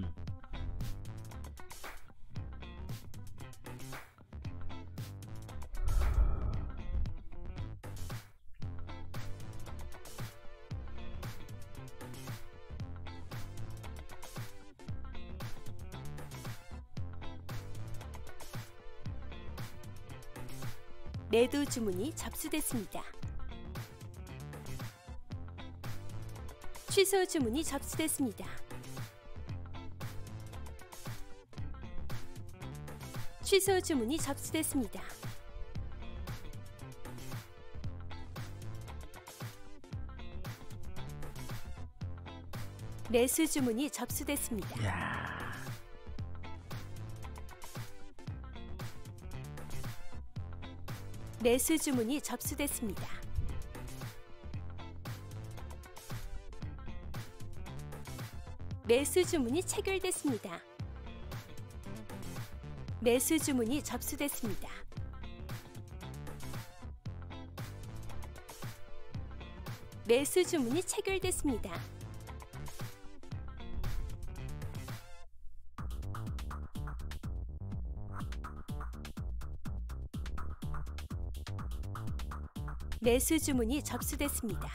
매도 주문이 접수됐습니다. 취소 주문이 접수됐습니다. 취소 주문이 접수됐습니다. 매수 주문이 접수됐습니다. 야. 매수 주문이 접수됐습니다. 매수 주문이 체결됐습니다. 매수 주문이 접수됐습니다. 매수 주문이 체결됐습니다. 매수 주문이 접수됐습니다.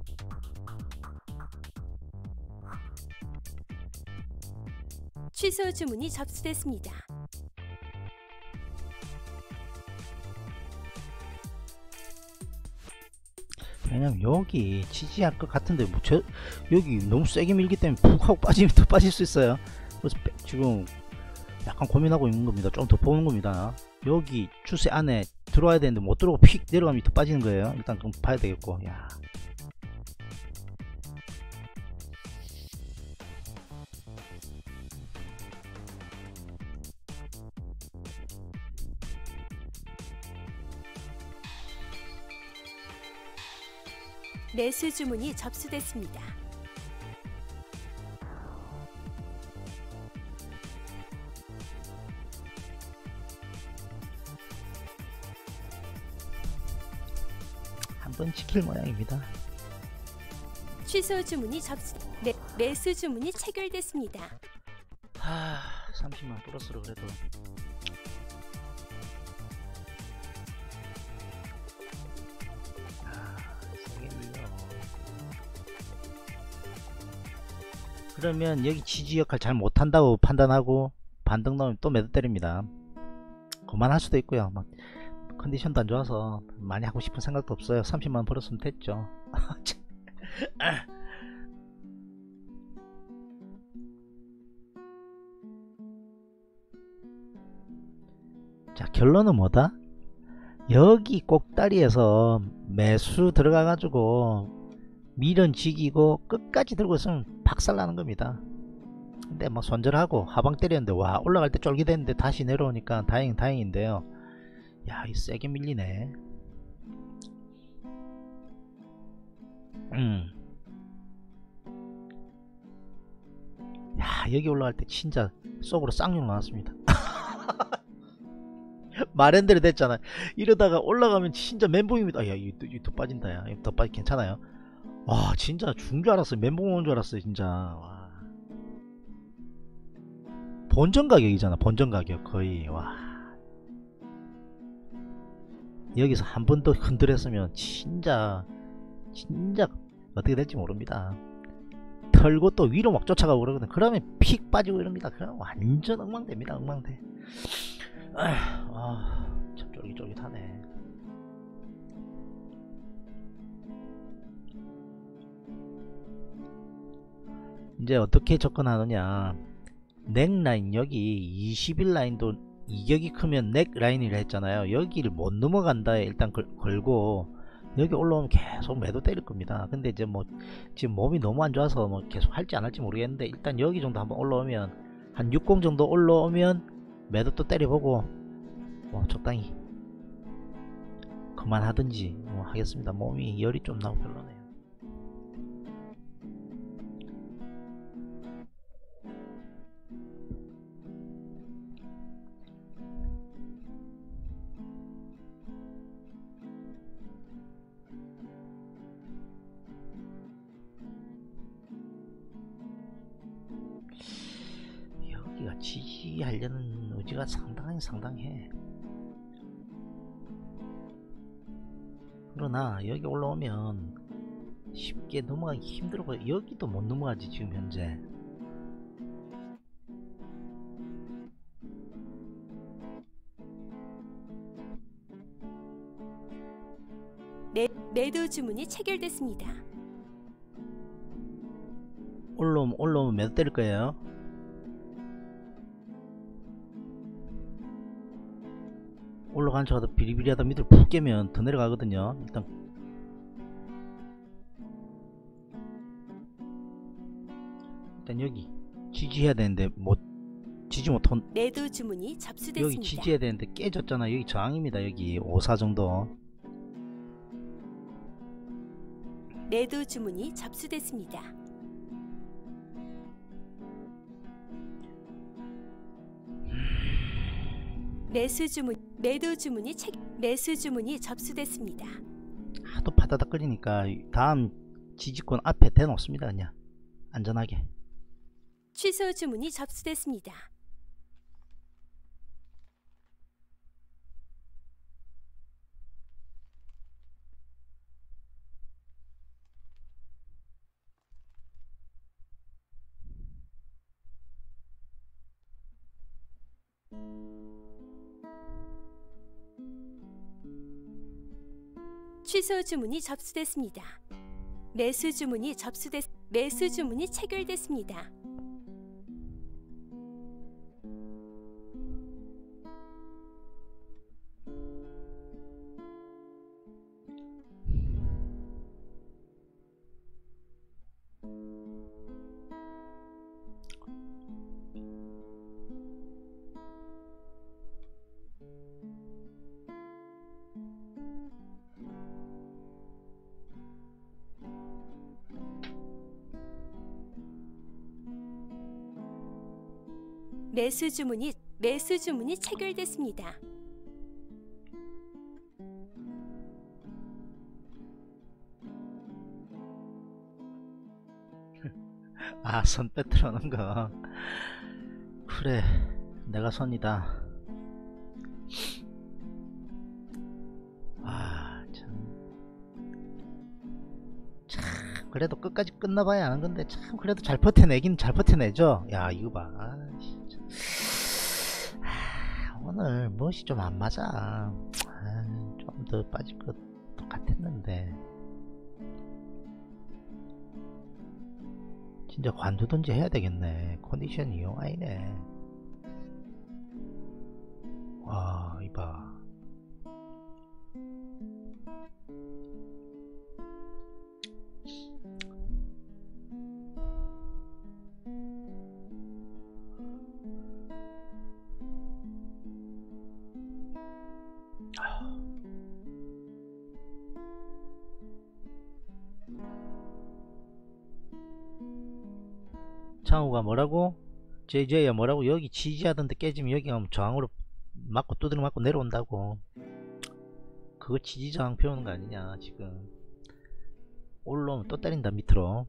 취소 주문이 접수됐습니다. 왜냐면 여기 지지할 것 같은데 뭐 저, 여기 너무 세게 밀기 때문에 푹 하고 빠지면 더 빠질 수 있어요. 그래서 빼, 지금 약간 고민하고 있는 겁니다. 좀 더 보는 겁니다. 여기 추세 안에 들어와야 되는데 못 들어오고 픽 내려가면 더 빠지는 거예요. 일단 그럼 봐야 되겠고. 야. 매수 주문이 접수됐습니다. 한번 지킬 모양입니다. 취소 주문이 접수 매, 매수 주문이 체결됐습니다. 하, 삼십만 플러스로 그래도 아, 세게 밀려. 그러면 여기 지지 역할 잘 못한다고 판단하고 반등 나오면 또 매도 때립니다. 그만할 수도 있고요. 막 컨디션도 안 좋아서 많이 하고 싶은 생각도 없어요. 삼십만 벌었으면 됐죠. 자, 결론은 뭐다? 여기 꼭다리에서 매수 들어가 가지고 밀어지기고 끝까지 들고 있으면 박살나는 겁니다. 근데 뭐 손절하고 하방 때렸는데 와 올라갈 때 쫄깃했는데 다시 내려오니까 다행 다행인데요. 야, 이 세게 밀리네. 음. 야, 여기 올라갈 때 진짜 속으로 쌍욕 나왔습니다. 마련대로 됐잖아. 이러다가 올라가면 진짜 멘붕입니다. 야, 이거 더 빠진다. 야, 더 빠지 괜찮아요? 와, 진짜 죽은 줄 알았어요. 멘붕 오는 줄 알았어요, 진짜. 와. 본전 가격이잖아, 본전 가격 거의. 와. 여기서 한 번 더 흔들었으면 진짜 진짜 어떻게 될지 모릅니다. 털고 또 위로 막 쫓아가고 그러거든. 그러면 픽 빠지고 이럽니다. 그럼 완전 엉망됩니다. 엉망돼. 아, 참 쫄깃쫄깃하네. 이제 어떻게 접근하느냐. 넥라인 여기 이십 일 라인도 이격이 크면 넥 라인이라 했잖아요. 여기를 못 넘어간다에 일단 걸, 걸고 여기 올라오면 계속 매도 때릴 겁니다. 근데 이제 뭐 지금 몸이 너무 안 좋아서 뭐 계속 할지 안 할지 모르겠는데 일단 여기 정도 한번 올라오면 한 육십 정도 올라오면 매도 또 때려보고 뭐 적당히 그만하든지 뭐 하겠습니다. 몸이 열이 좀 나고 별로네요. 유지하려는 의지가 상당히 상당해. 그러나 여기 올라오면 쉽게 넘어가기 힘들어 보여. 여기도 못 넘어가지 지금 현재. 매, 매도 주문이 체결됐습니다. 올라오면 올라오면 매도 때릴 거예요. 올라간 척 하다 비리비리하다 밑으로 푹 깨면 더 내려가거든요. 일단 일단 여기 지지해야 되는데 못 지지 못한. 매도 주문이 접수됐습니다. 여기 지지해야 되는데 깨졌잖아. 여기 저항입니다. 여기 오사 정도. 매도 주문이 접수됐습니다. 매수 주문 매도 주문이 체 매수 주문이 접수됐습니다. 하도 바다닥거리니까 다음 지지권 앞에 대놓습니다. 그냥 안전하게. 취소 주문이 접수됐습니다. 취소 주문이 접수됐습니다. 매수 주문이 접수됐 매수 주문이 체결됐습니다. 매수 주문이 매수 주문이 체결됐습니다. 아, 선 빼트려는 거. 그래, 내가 선이다. 아, 참. 참, 그래도 끝까지 끝나봐야 하는 건데, 참, 그래도 잘 버텨내긴 잘 버텨내죠. 야, 이거 봐. 아, 진짜. 아, 오늘 멋이 좀 안 맞아. 아, 좀 더 빠질 것 같았는데. 진짜 관두든지 해야 되겠네. 컨디션이 영 아니네. 와, 이봐. 창우가 뭐라고? 제이제이야 뭐라고? 여기 지지하던데 깨지면 여기 가면 저항으로 맞고 두드려 맞고 내려온다고. 그거 지지저항 배우는 거 아니냐 지금. 올라오면 또 때린다 밑으로.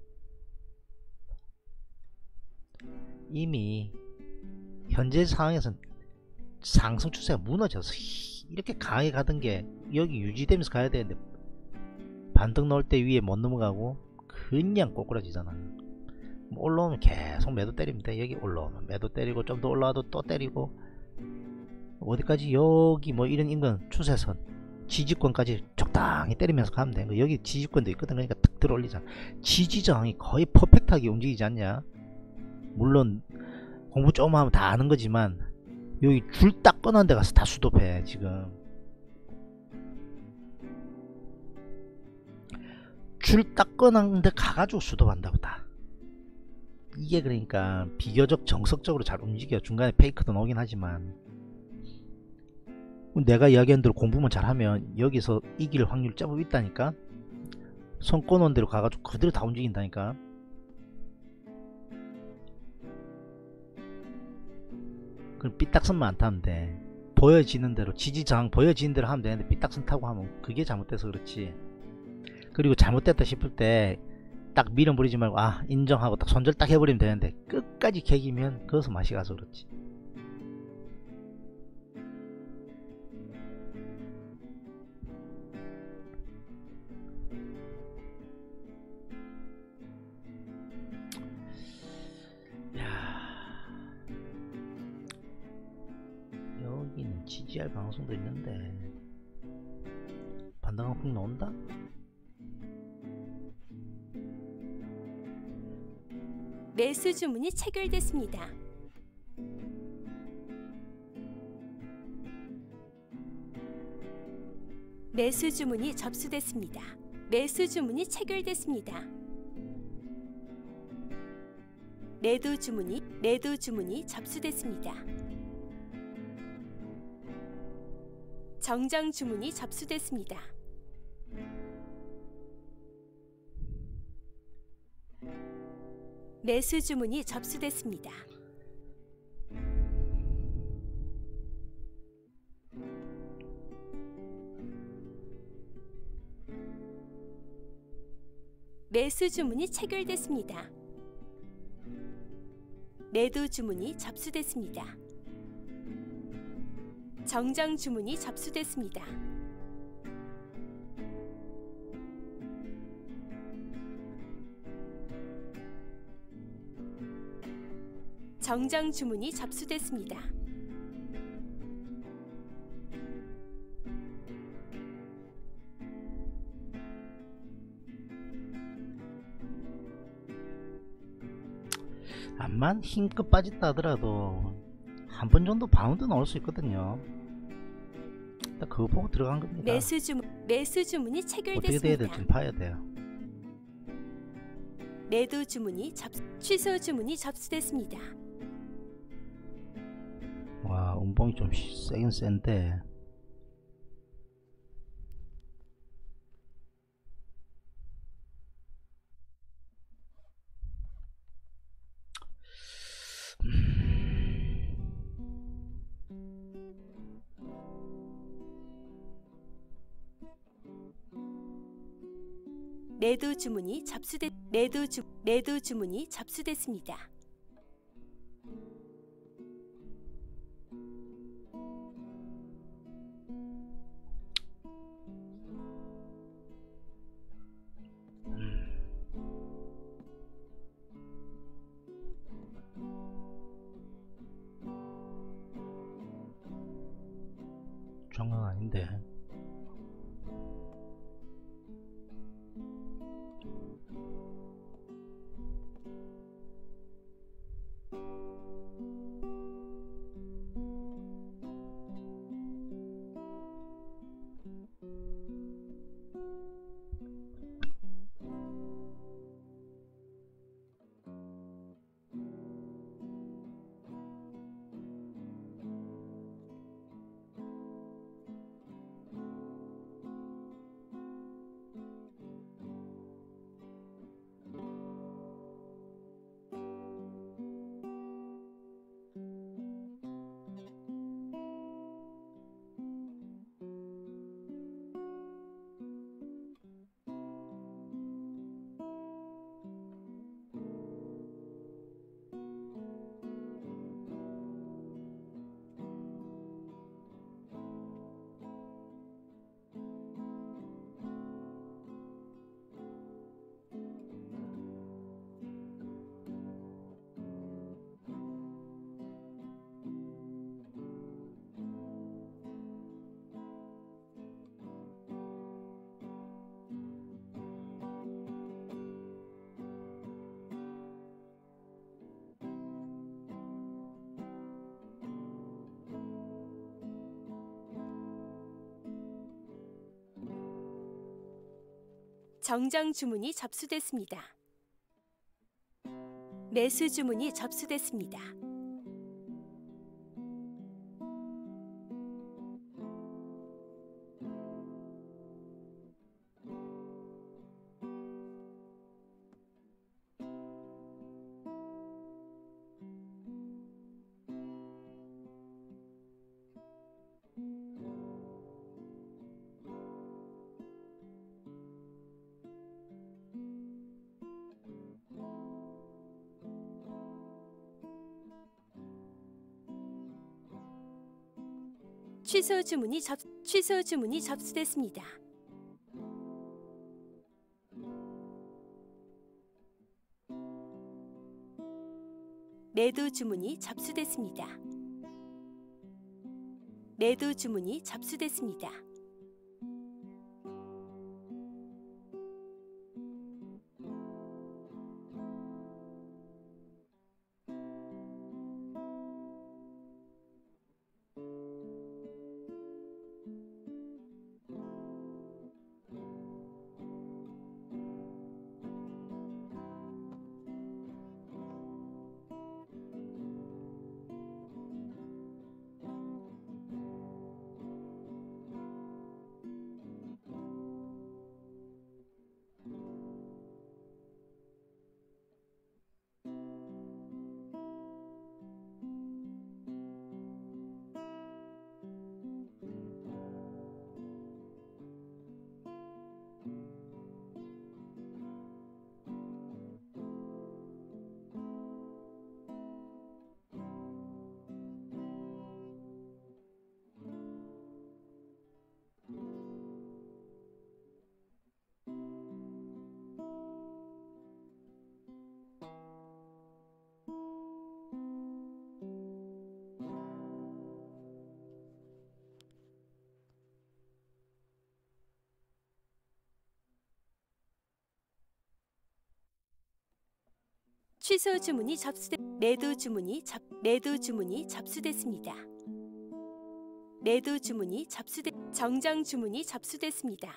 이미 현재 상황에선 상승 추세가 무너져서 이렇게 강하게 가던게 여기 유지되면서 가야 되는데 반등 넣을 때 위에 못 넘어가고 그냥 꼬꾸라지잖아. 올라오면 계속 매도 때리면 돼. 여기 올라오면 매도 때리고 좀 더 올라와도 또 때리고 어디까지 여기 뭐 이런 인근 추세선 지지권까지 적당히 때리면서 가면 돼. 여기 지지권도 있거든. 그러니까 탁 들어 올리잖아. 지지저항이 거의 퍼펙트하게 움직이지 않냐. 물론 공부 조금 하면 다 아는 거지만 여기 줄 딱 꺼놓은 데 가서 다 수도패 지금. 줄 딱 꺼놓은 데 가가지고 수도한다고 다. 이게 그러니까 비교적 정석적으로 잘 움직여. 중간에 페이크도 나오긴 하지만 내가 이야기한 대로 공부만 잘하면 여기서 이길 확률 제법 있다니까. 손 꺼놓은 대로 가가지고 그대로 다 움직인다니까. 그럼 삐딱선만 안 타면 돼. 보여지는 대로 지지저항 보여지는 대로 하면 되는데 삐딱선 타고 하면 그게 잘못돼서 그렇지. 그리고 잘못됐다 싶을 때 딱 밀어버리지 말고 아 인정하고 딱 손절 딱 해버리면 되는데 끝까지 개기면 거기서 맛이 가서 그렇지. 지지할 방송도 있는데 반등은 훅 나온다? 매수 주문이 체결됐습니다. 매수 주문이 접수됐습니다. 매수 주문이 체결됐습니다. 매도 주문이 매도 주문이 접수됐습니다. 정정 주문이 접수됐습니다. 매수 주문이 접수됐습니다. 매수 주문이 체결됐습니다. 매도 주문이 접수됐습니다. 정정 주문이 접수됐습니다. 정정 주문이 접수됐습니다. 암만 힘껏 빠졌다 하더라도 한 번 정도 바운드 나올 수 있거든요. 딱 그거 보고 들어간 겁니다. 매수 주문 매수 주문이 어떻게 돼야 체결됐습니다. 될지 봐야 돼요. 매도 주문이 접 취소 주문이 접수됐습니다. 와, 운봉이 좀 세긴 센데 매도 주문이 접수됐 매도 주 매도 주문이 접수됐습니다. 장난 아닌데. 정정 주문이 접수됐습니다. 매수 주문이 접수됐습니다. 취소 주문이 접 취소 주문이 접수됐습니다. 매도 주문이 접수됐습니다. 매도 주문이 접수됐습니다. 취소 주문이 접수됐 매도 주문이 접 매도 주문이 접수됐습니다. 매도 주문이 접수됐 정정 주문이 접수됐습니다.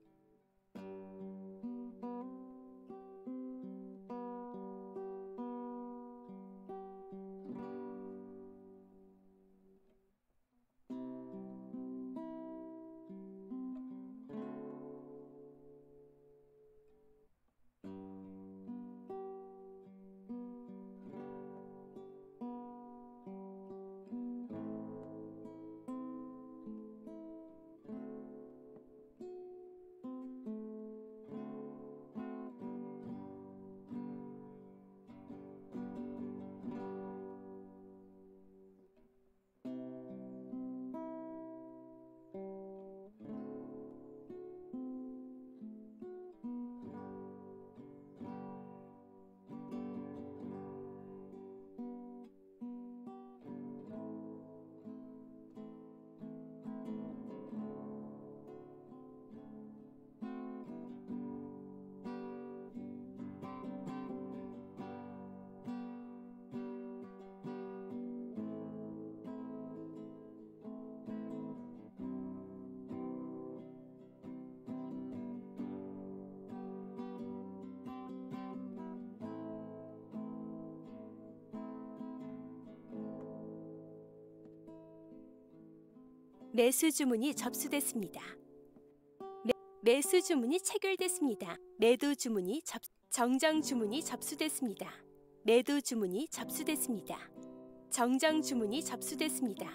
매수 주문이 접수됐습니다. 매, 매수 주문이 체결됐습니다. 매도 주문이 접 정정 주문이 접수됐습니다. 매도 주문이 접수됐습니다. 정정 주문이 접수됐습니다.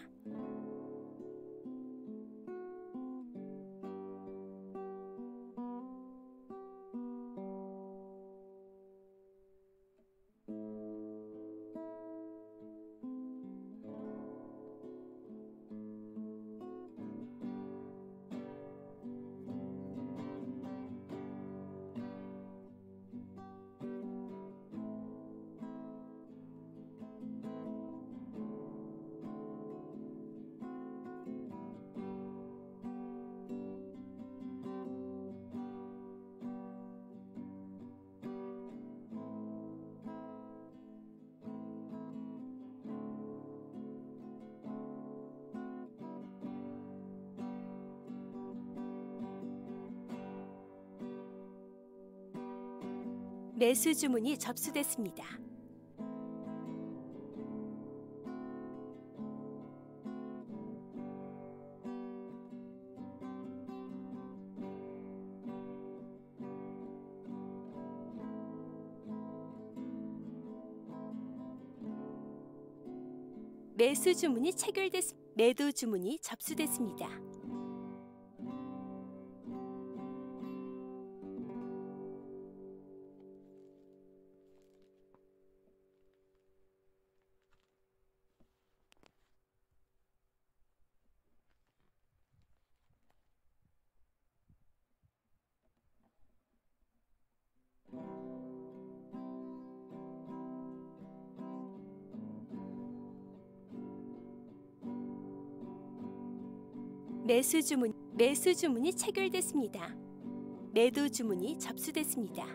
매수 주문이 접수됐습니다. 매수 주문이 체결됐 매도 주문이 접수됐습니다. 매수 주문 매수 주문이 체결됐습니다. 매도 주문이 접수됐습니다.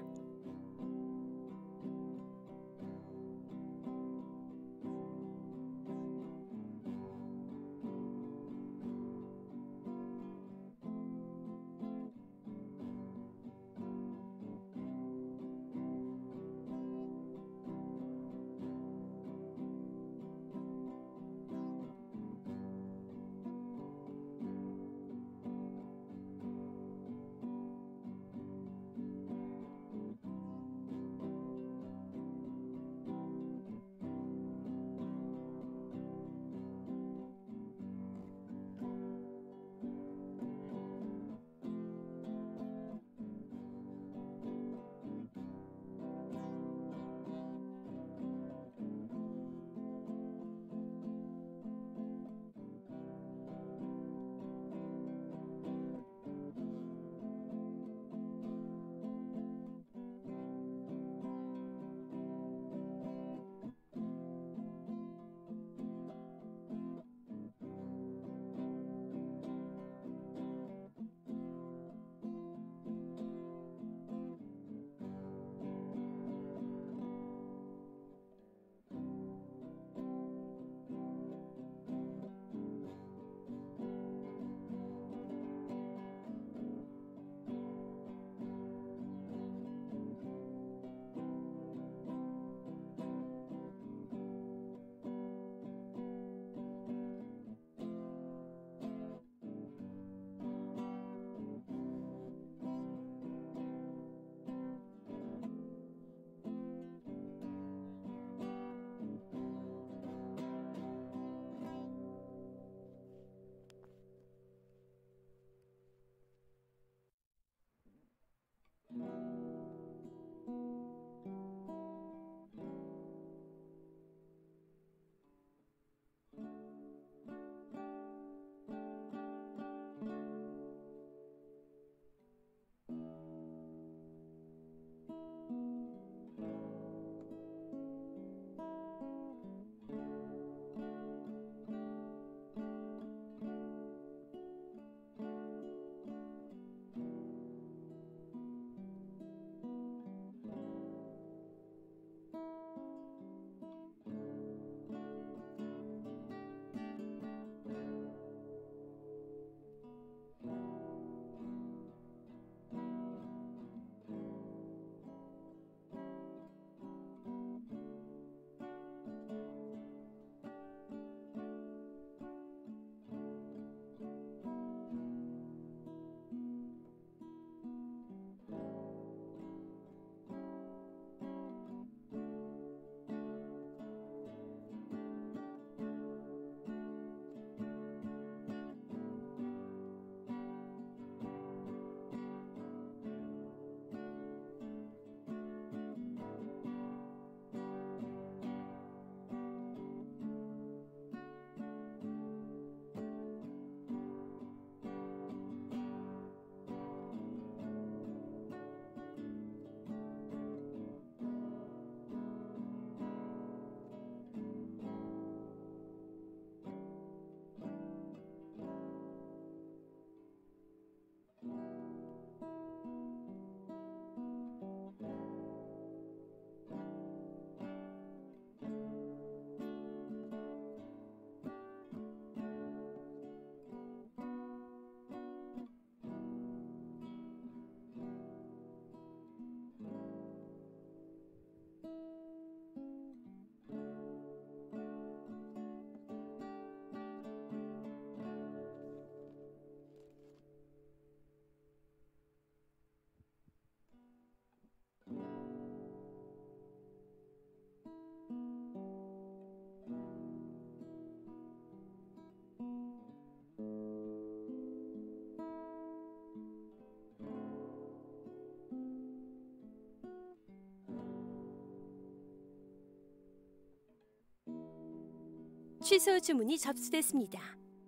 취소 주문이 접수됐습니다.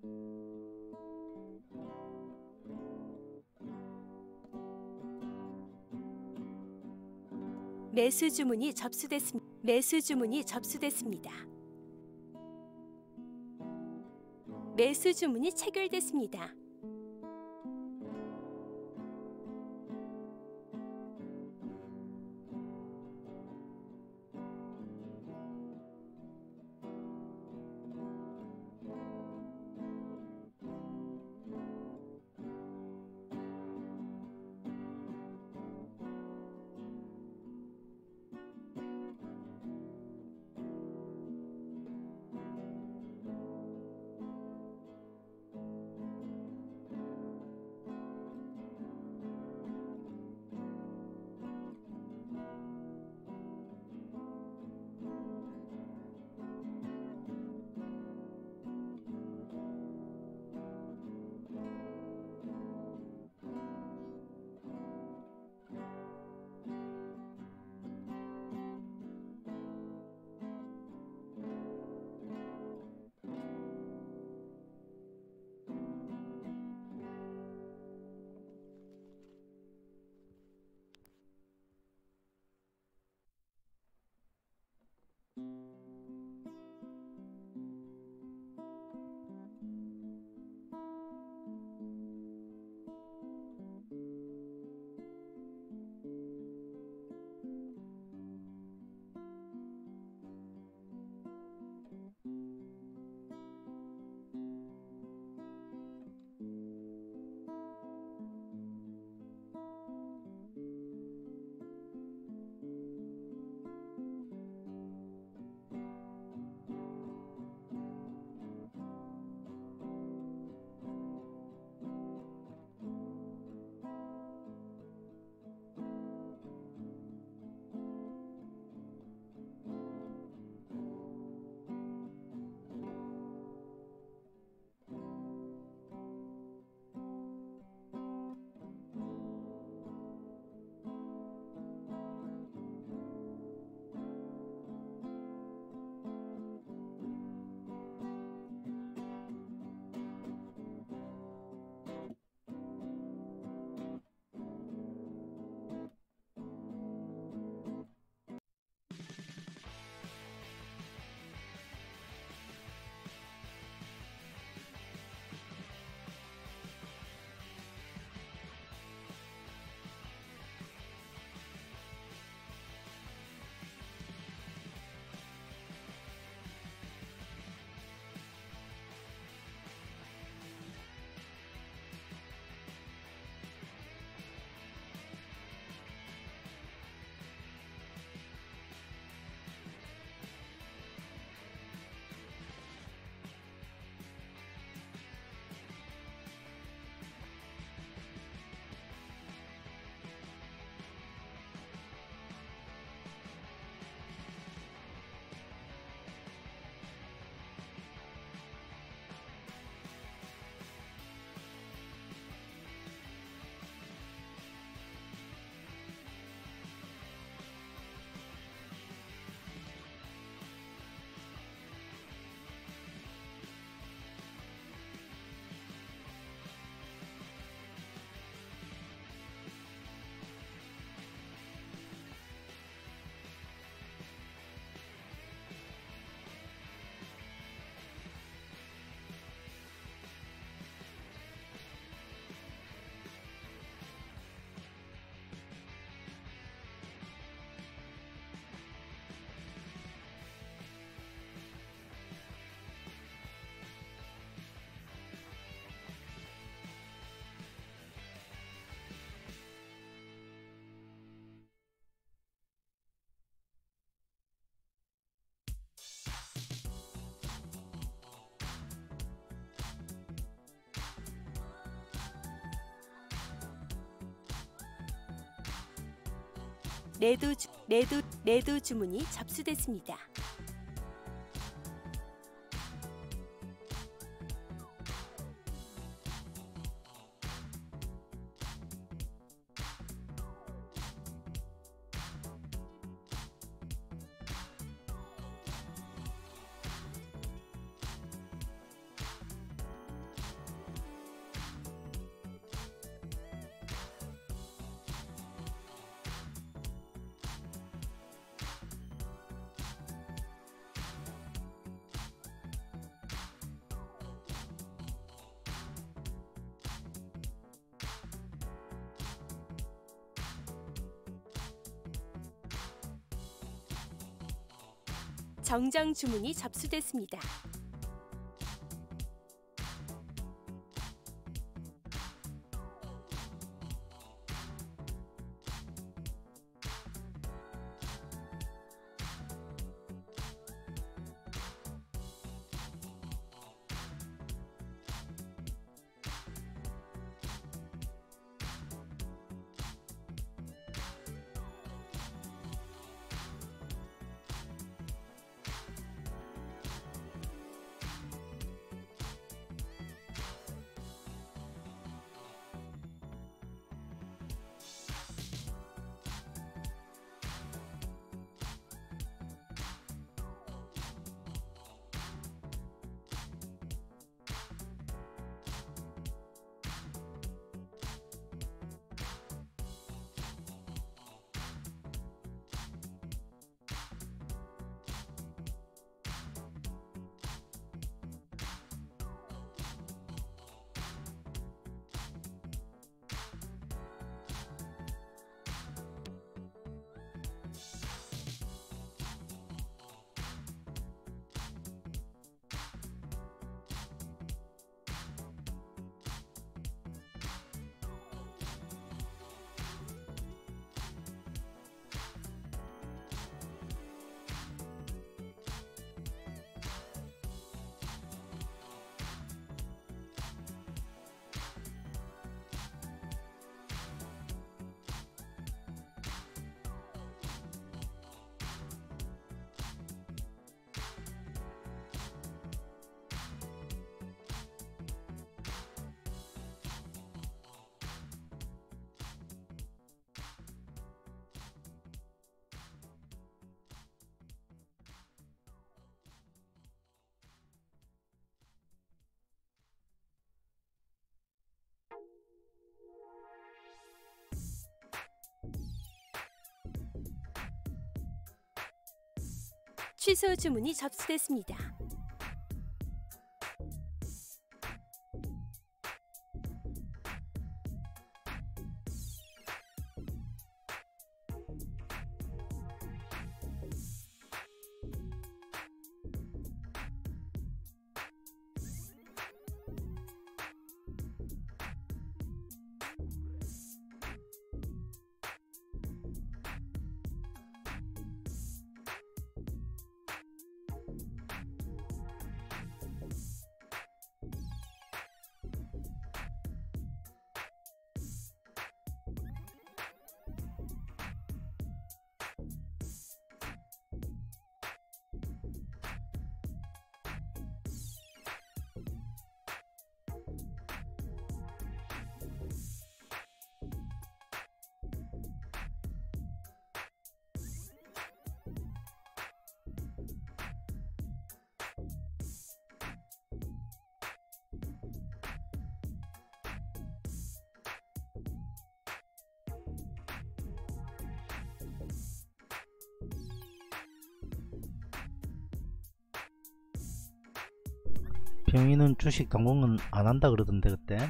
매수 주문이 접수됐습니다. 매수 주문이 접수됐습니다. 매수 주문이 체결됐습니다. 매도 주, 매도 매도 주문이 접수됐습니다. 정장 주문이 접수됐습니다. 취소 주문이 접수됐습니다. 병인은 주식 당분간 안 한다 그러던데 그때.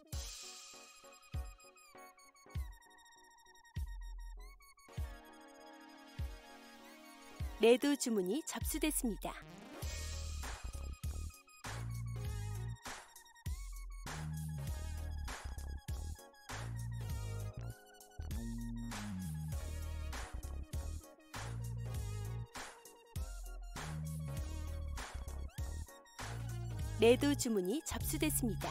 매도 주문이 접수됐습니다. 매도 주문이 접수됐습니다.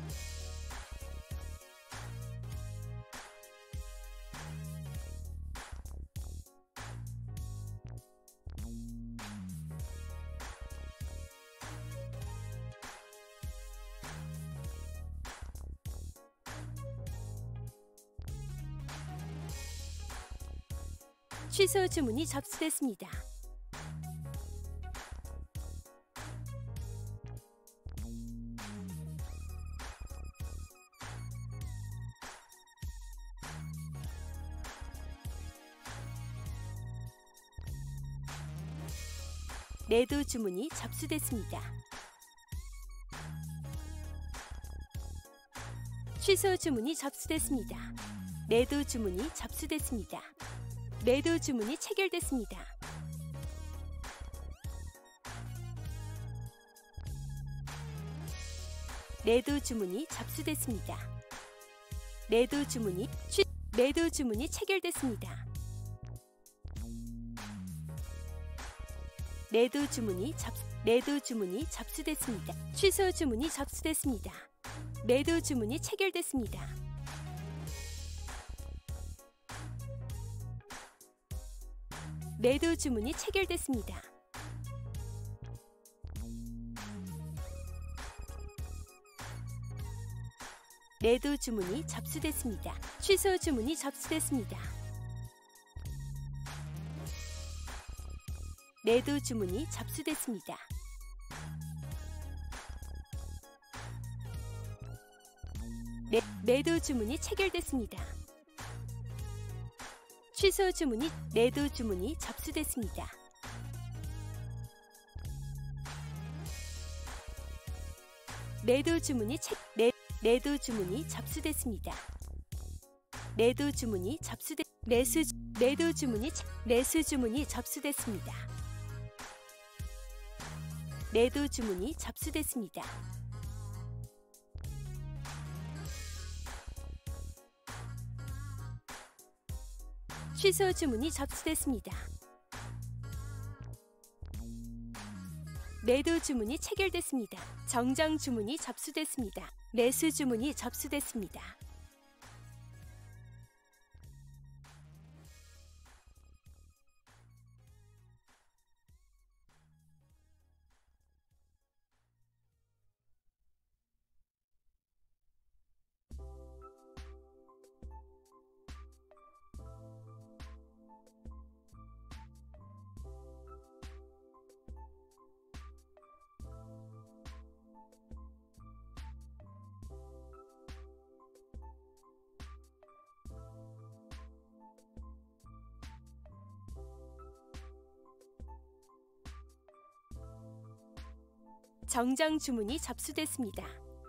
취소 주문이 접수됐습니다. 매도 주문이 접수됐습니다. 취소 주문이 접수됐습니다. 매도 주문이 접수됐습니다. 매도 주문이 체결됐습니다. 매도 주문이 접수됐습니다. 매도 주문이 취 매도 주문이 체결됐습니다. 매도 주문이 접 매도 주문이 접수됐습니다. 취소 주문이 접수됐습니다. 매도 주문이 체결됐습니다. 매도 주문이 체결됐습니다. 매도 주문이 접수됐습니다. 취소 주문이 접수됐습니다. 매도 주문이 접수됐습니다. 매, 매도 주문이 체결됐습니다. 취소 주문이 매도 주문이 접수됐습니다. 매도 주문이 체, 매, 매도 주문이 접수됐습니다. 매도 주문이 접수됐 매수 매도 주문이 체, 매수 주문이 접수됐습니다. 매도 주문이 접수됐습니다. 취소 주문이 접수됐습니다. 매도 주문이 체결됐습니다. 정정 주문이 접수됐습니다. 매수 주문이 접수됐습니다. 정정 주문이 접수됐습니다.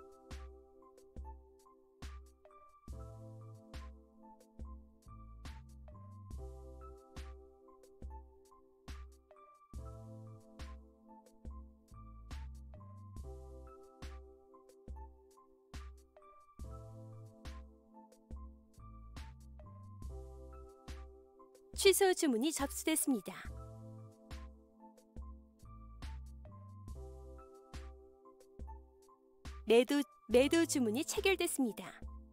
취소 주문이 접수됐습니다. 매도, 매도 주문이 체결됐습니다.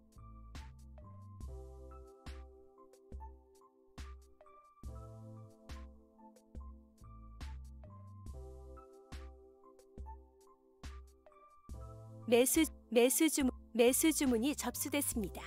매수, 매수 주문, 매수 주문이 접수됐습니다.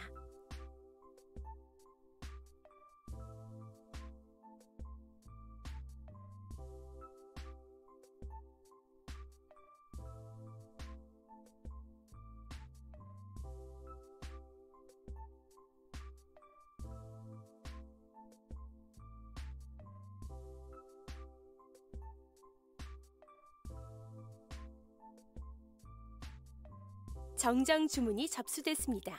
정장 주문이 접수됐습니다.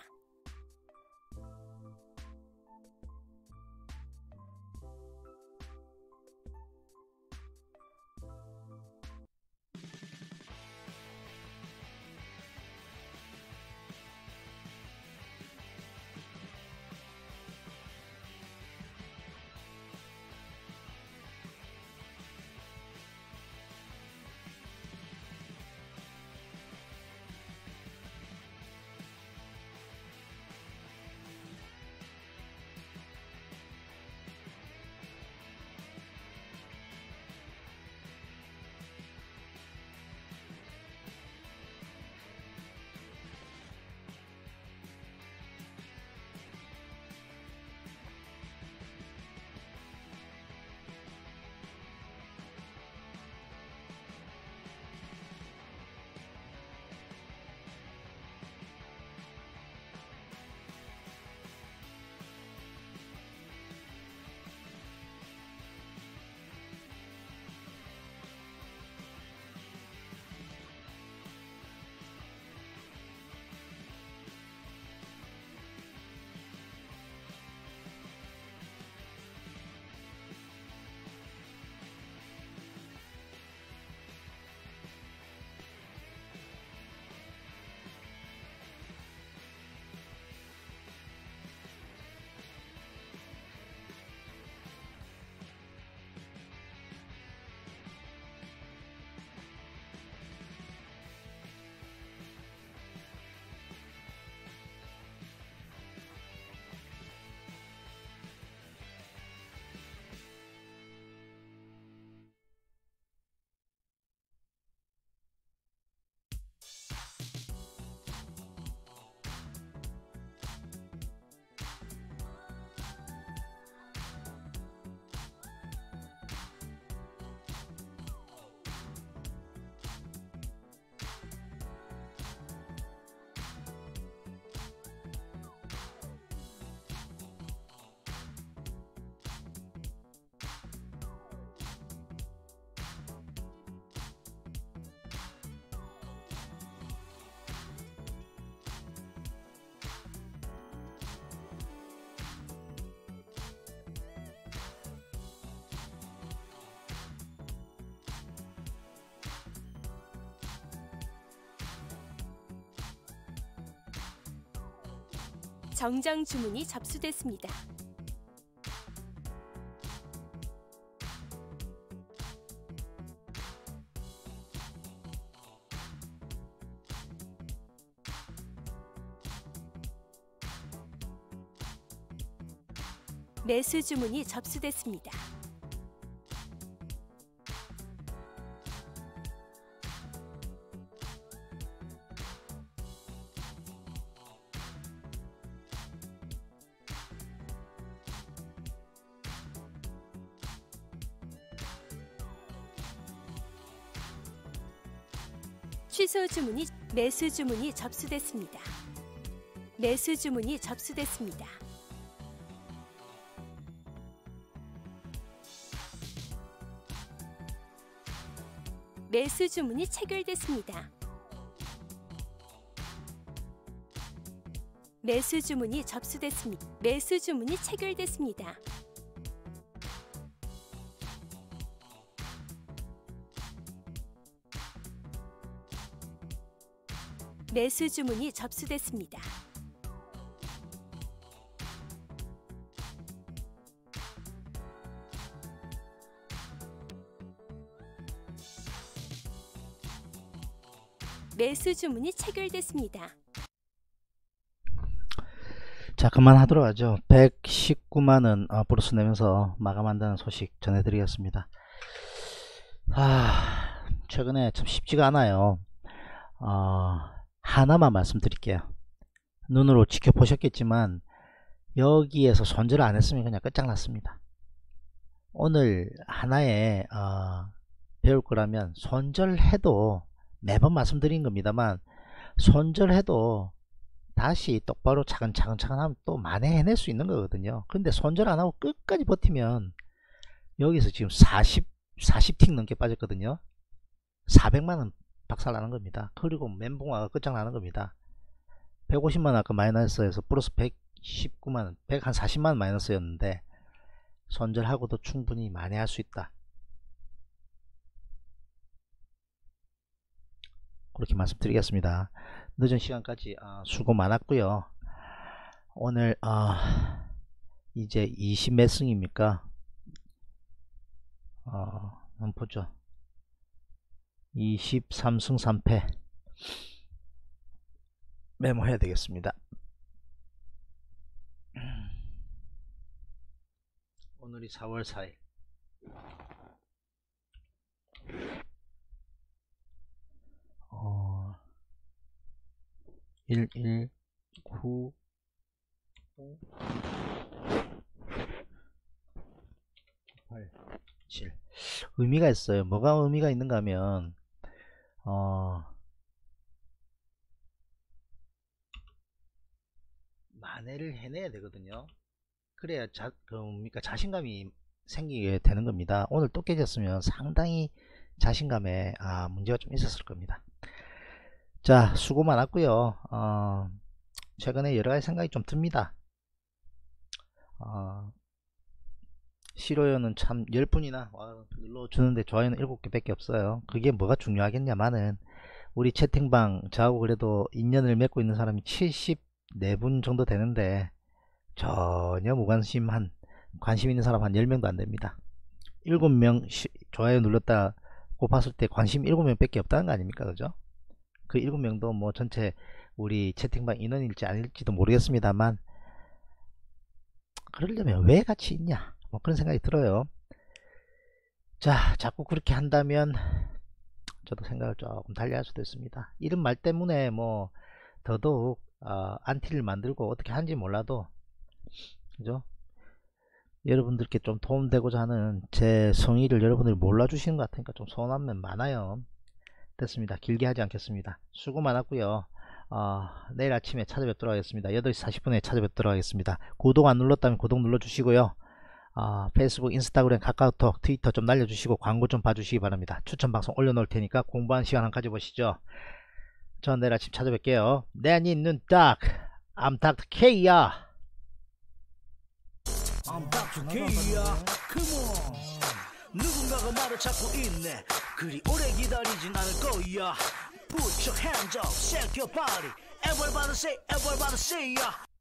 정장 주문이 접수됐습니다. 매수 주문이 접수됐습니다. 취소 주문이 매수 주문이 접수됐습니다. 매수 주문이 접수됐습니다. 매수 주문이 체결됐습니다. 매수 주문이 접수됐습니다. 매수 주문이 체결됐습니다. 매수 주문이 접수됐습니다. 매수 주문이 체결됐습니다. 자, 그만하도록 하죠. 백십구만원 어, 플러스 내면서 마감한다는 소식 전해드리겠습니다. 아, 최근에 참 쉽지가 않아요. 어, 하나만 말씀드릴게요. 눈으로 지켜보셨겠지만 여기에서 손절을 안 했으면 그냥 끝장났습니다. 오늘 하나에 어, 배울 거라면 손절해도 매번 말씀드린 겁니다만 손절해도 다시 똑바로 차근차근 차근 하면 또 만회해낼 수 있는 거거든요. 근데 손절 안 하고 끝까지 버티면 여기서 지금 사십, 사십 틱 넘게 빠졌거든요. 사백만원 박살나는 겁니다. 그리고 멘붕화가 끝장나는 겁니다. 백오십만 원 아까 마이너스에서 플러스 백십구만 원, 백사십만 원 마이너스였는데 손절하고도 충분히 만회할 수 있다. 그렇게 말씀드리겠습니다. 늦은 시간까지 어, 수고 많았고요. 오늘 어, 이제 이십 몇 승입니까? 어, 한번 보죠. 이십삼 승 삼 패 메모해야 되겠습니다. 오늘이 사월 사일. 어, 일 일 구 팔 칠. 의미가 있어요. 뭐가 의미가 있는가 하면 어, 만회를 해내야 되거든요. 그래야 자, 그러니까 자신감이 생기게 되는 겁니다. 오늘 또 깨졌으면 상당히 자신감에 아, 문제가 좀 있었을 겁니다. 자, 수고 많았고요. 어, 최근에 여러가지 생각이 좀 듭니다. 어, 싫어요는 참 열 분이나 눌러주는데 좋아요는 일곱 개 밖에 없어요. 그게 뭐가 중요하겠냐마는 우리 채팅방 저하고 그래도 인연을 맺고 있는 사람이 칠십사 분 정도 되는데 전혀 무관심한, 관심 있는 사람 한 열 명도 안 됩니다. 일곱 명 좋아요 눌렀다 곱했을 때 관심 일곱 명 밖에 없다는 거 아닙니까? 그죠? 그 일곱 명도 뭐 전체 우리 채팅방 인원일지 아닐지도 모르겠습니다만 그러려면 왜 같이 있냐 뭐 그런 생각이 들어요. 자, 자꾸 그렇게 한다면 저도 생각을 조금 달리 할 수도 있습니다. 이런 말 때문에 뭐 더더욱 어, 안티를 만들고 어떻게 하는지 몰라도 그죠? 여러분들께 좀 도움되고자 하는 제 성의를 여러분들이 몰라주시는 것 같으니까 좀 서운한 면 많아요. 됐습니다. 길게 하지 않겠습니다. 수고 많았고요. 어, 내일 아침에 찾아뵙도록 하겠습니다. 여덟 시 사십 분에 찾아뵙도록 하겠습니다. 구독 안 눌렀다면 구독 눌러주시고요. 어, 페이스북, 인스타그램, 카카오톡, 트위터 좀 날려주시고 광고 좀 봐주시기 바랍니다. 추천방송 올려놓을 테니까 공부하는 시간 한번 가져보시죠. 전 내일 아침 찾아뵐게요. 내 눈 딱 I'm 닥터 K야. I'm 닥터 K야. Come on. 누군가가 나를 찾고 있네. 그리 오래 기다리진 않을 거야. Put your hands up, shake your body. Everybody say, everybody say, yeah.